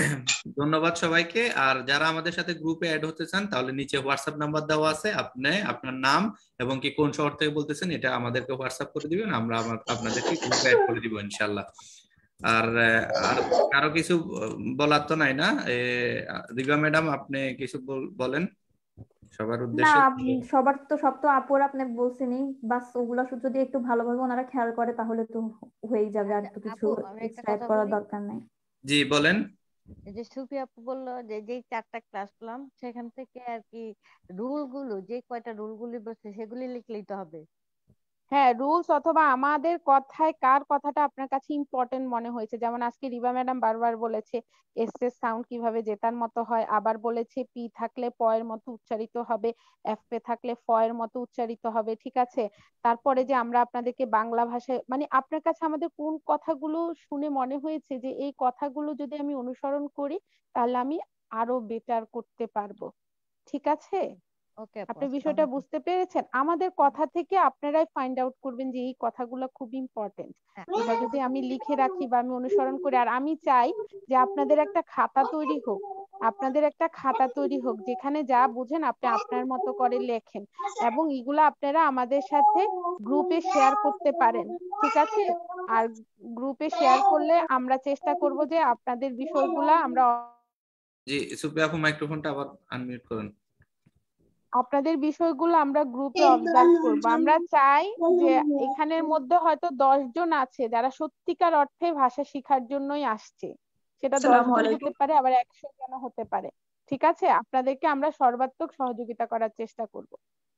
ধন্যবাদ সবাইকে। আর যারা আমাদের সাথে গ্রুপে অ্যাড হতে চান তাহলে নিচে হোয়াটসঅ্যাপ নাম্বার দেওয়া আছে, আপনি আপনার নাম এবং কি কোন শহর থেকে বলতেছেন এটা আমাদেরকে হোয়াটসঅ্যাপ করে দিবেন, আমরা আপনাদেরকে গ্রুপে অ্যাড করে দিব ইনশাআল্লাহ। আর কারো কিছু বলার তো নাই না? রিবা ম্যাডাম আপনি কিছু বলেন সবার না, উদ্দেশ্যে? সবার তো সব তো আপুর আপনি বলছেনই, বাস ওগুলা যদি একটু ভালোভাবে ওনারা খেয়াল করে তাহলে তো হয়েই যাবে, আর তো কিছু আপু, আমি একটা এক্সট্রা কথা করার বলি। দরকার নাই। জি বলেন। এই যে সুফি আপু বললো যে যেই 4টা ক্লাস করলাম সেখান থেকে আর কি রুল গুলো, যে কয়টা রুল গুলি বলছে সেগুলি লিখলেই তো হবে। হ্যাঁ, রুলস অথবা আমাদের কথায় কার কথাটা আপনার কাছে ইম্পর্টেন্ট মনে হয়েছে। যেমন আজকে রিবা ম্যাডাম বারবার বলেছে এস এর সাউন্ড কিভাবে জেতার মতো হয়, আবার বলেছে পি থাকলে প এর মতো উচ্চারিত হবে, এফ এ থাকলে ফ এর মতো উচ্চারিত হবে। ঠিক আছে? তারপরে যে আমরা আপনাদেরকে বাংলা ভাষায়, মানে আপনার কাছে আমাদের কোন কথাগুলো শুনে মনে হয়েছে যে এই কথাগুলো যদি আমি অনুসরণ করি তাহলে আমি আরো বেটার করতে পারবো। ঠিক আছে? ওকে আপু, আপনি বিষয়টা বুঝতে পেরেছেন? আমাদের কথা থেকে আপনারাই ফাইন্ড আউট করবেন যে এই কথাগুলো খুব ইম্পর্টেন্ট। এটা যদি আমি লিখে রাখি বা আমি অনুসরণ করি, আর আমি চাই যে আপনাদের একটা খাতা তৈরি হোক, আপনাদের একটা খাতা তৈরি হোক যেখানে যা বুঝেন আপনি আপনার মতো করে লেখেন, এবং এগুলা আপনারা আমাদের সাথে গ্রুপে শেয়ার করতে পারেন। ঠিক আছে? আর গ্রুপে শেয়ার করলে আমরা চেষ্টা করব যে আপনাদের বিষয়গুলা আমরা জি সুপ্রিয়া আপু মাইক্রোফোনটা আবার আনমিউট করুন। আপনাদের বিষয়গুলো আমরা গ্রুপে অবজার্ভ করব। আমরা চাই যে এখানের মধ্যে হয়তো 10 জন আছে যারা সত্যিকার অর্থে ভাষা শেখার জন্যই আসছে, সেটা 10 জন হতে পারে, আবার 100 জন হতে পারে। ঠিক আছে? আপনাদেরকে আমরা সর্বাত্মক সহযোগিতা করার চেষ্টা করব।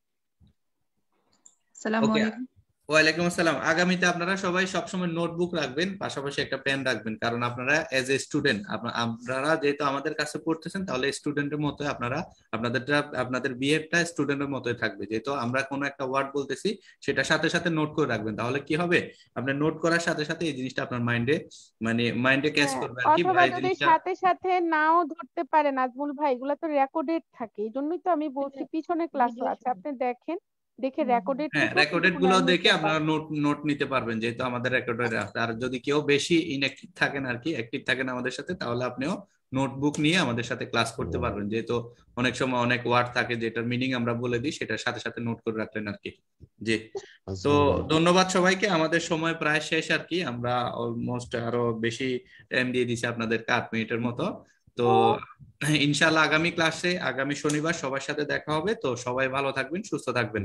আসসালামু আলাইকুম। ওয়ালাইকুম আসসালাম। আগামীতে আপনারা সবাই সবসময় নোটবুক রাখবেন, পাশাপাশি একটা পেন রাখবেন, কারণ আপনারা এজ এ স্টুডেন্ট, আপনারা যেহেতু আমাদের কাছে পড়তেছেন তাহলে স্টুডেন্টের মতোই আপনারা আপনাদের বিহেভটা স্টুডেন্টের মতোই থাকবে। যেহেতু আমরা কোনো একটা ওয়ার্ড বলতেছি সেটা সাথে সাথে নোট করে রাখবেন, তাহলে কি হবে আপনি নোট করার সাথে সাথে এই জিনিসটা আপনার মাইন্ডে ক্যাচ করবে আর কি। অথবা যদি সাথে সাথে নাও ধরতে পারেন নাজমুল ভাই, এগুলো তো রেকর্ডেড থাকে, এই জন্যই তো আমি বলছি পিছনে ক্লাসও আছে, আপনি দেখেন, দেখে রেকর্ডেড হ্যাঁ রেকর্ডেড গুলো দেখে আপনারা নোট নিতে পারবেন, যেহেতু আমাদের রেকর্ডেড আছে। আর যদি কেউ বেশি ইনঅ্যাক্টিভ থাকেন আর কি, অ্যাক্টিভ থাকেন আমাদের সাথে, তাহলে আপনিও নোটবুক নিয়ে আমাদের সাথে ক্লাস করতে পারবেন, যেহেতু অনেক সময় অনেক ওয়ার্ড থাকে যেটার মিনিং আমরা বলে দিই, সেটার সাথে সাথে নোট করে রাখলেন আর কি। জি, তো ধন্যবাদ সবাইকে। আমাদের সময় প্রায় শেষ আর কি, আমরা অলমোস্ট আরো বেশি টাইম দিয়ে দিছি আপনাদেরকে, 8 মিনিটের মতো। তো ইনশাআল্লাহ আগামী ক্লাসে আগামী শনিবার সবার সাথে দেখা হবে। তো সবাই ভালো থাকবেন, সুস্থ থাকবেন।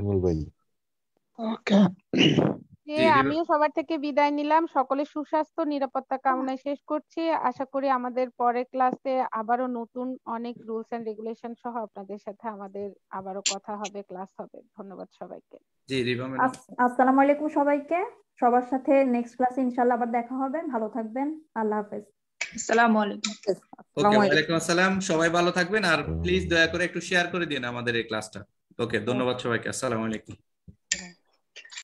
আমিও সবার থেকে বিদায় নিলাম। সকলের সুস্বাস্থ্য নিরাপত্তা কামনায় শেষ করছি। আশা করি আমাদের পরের ক্লাসে আবারও নতুন অনেক রুলস এন্ড রেগুলেশন সহ আপনাদের সাথে আমাদের আবারও কথা হবে, ক্লাস হবে। ধন্যবাদ সবাইকে। জি রিবা ম্যাডাম, আসসালামু আলাইকুম সবাইকে। সবার সাথে নেক্সট ক্লাসে ইনশাআল্লাহ আবার দেখা হবে। ভালো থাকবেন। আল্লাহ হাফেজ। আসসালামু আলাইকুম। ওকে, ওয়ালাইকুম আসসালাম। সবাই ভালো থাকবেন আর প্লিজ দয়া করে একটু শেয়ার করে দিন আমাদের এই ক্লাসটা। ওকে, ধন্যবাদ সবাইকে। আসসালামু আলাইকুম।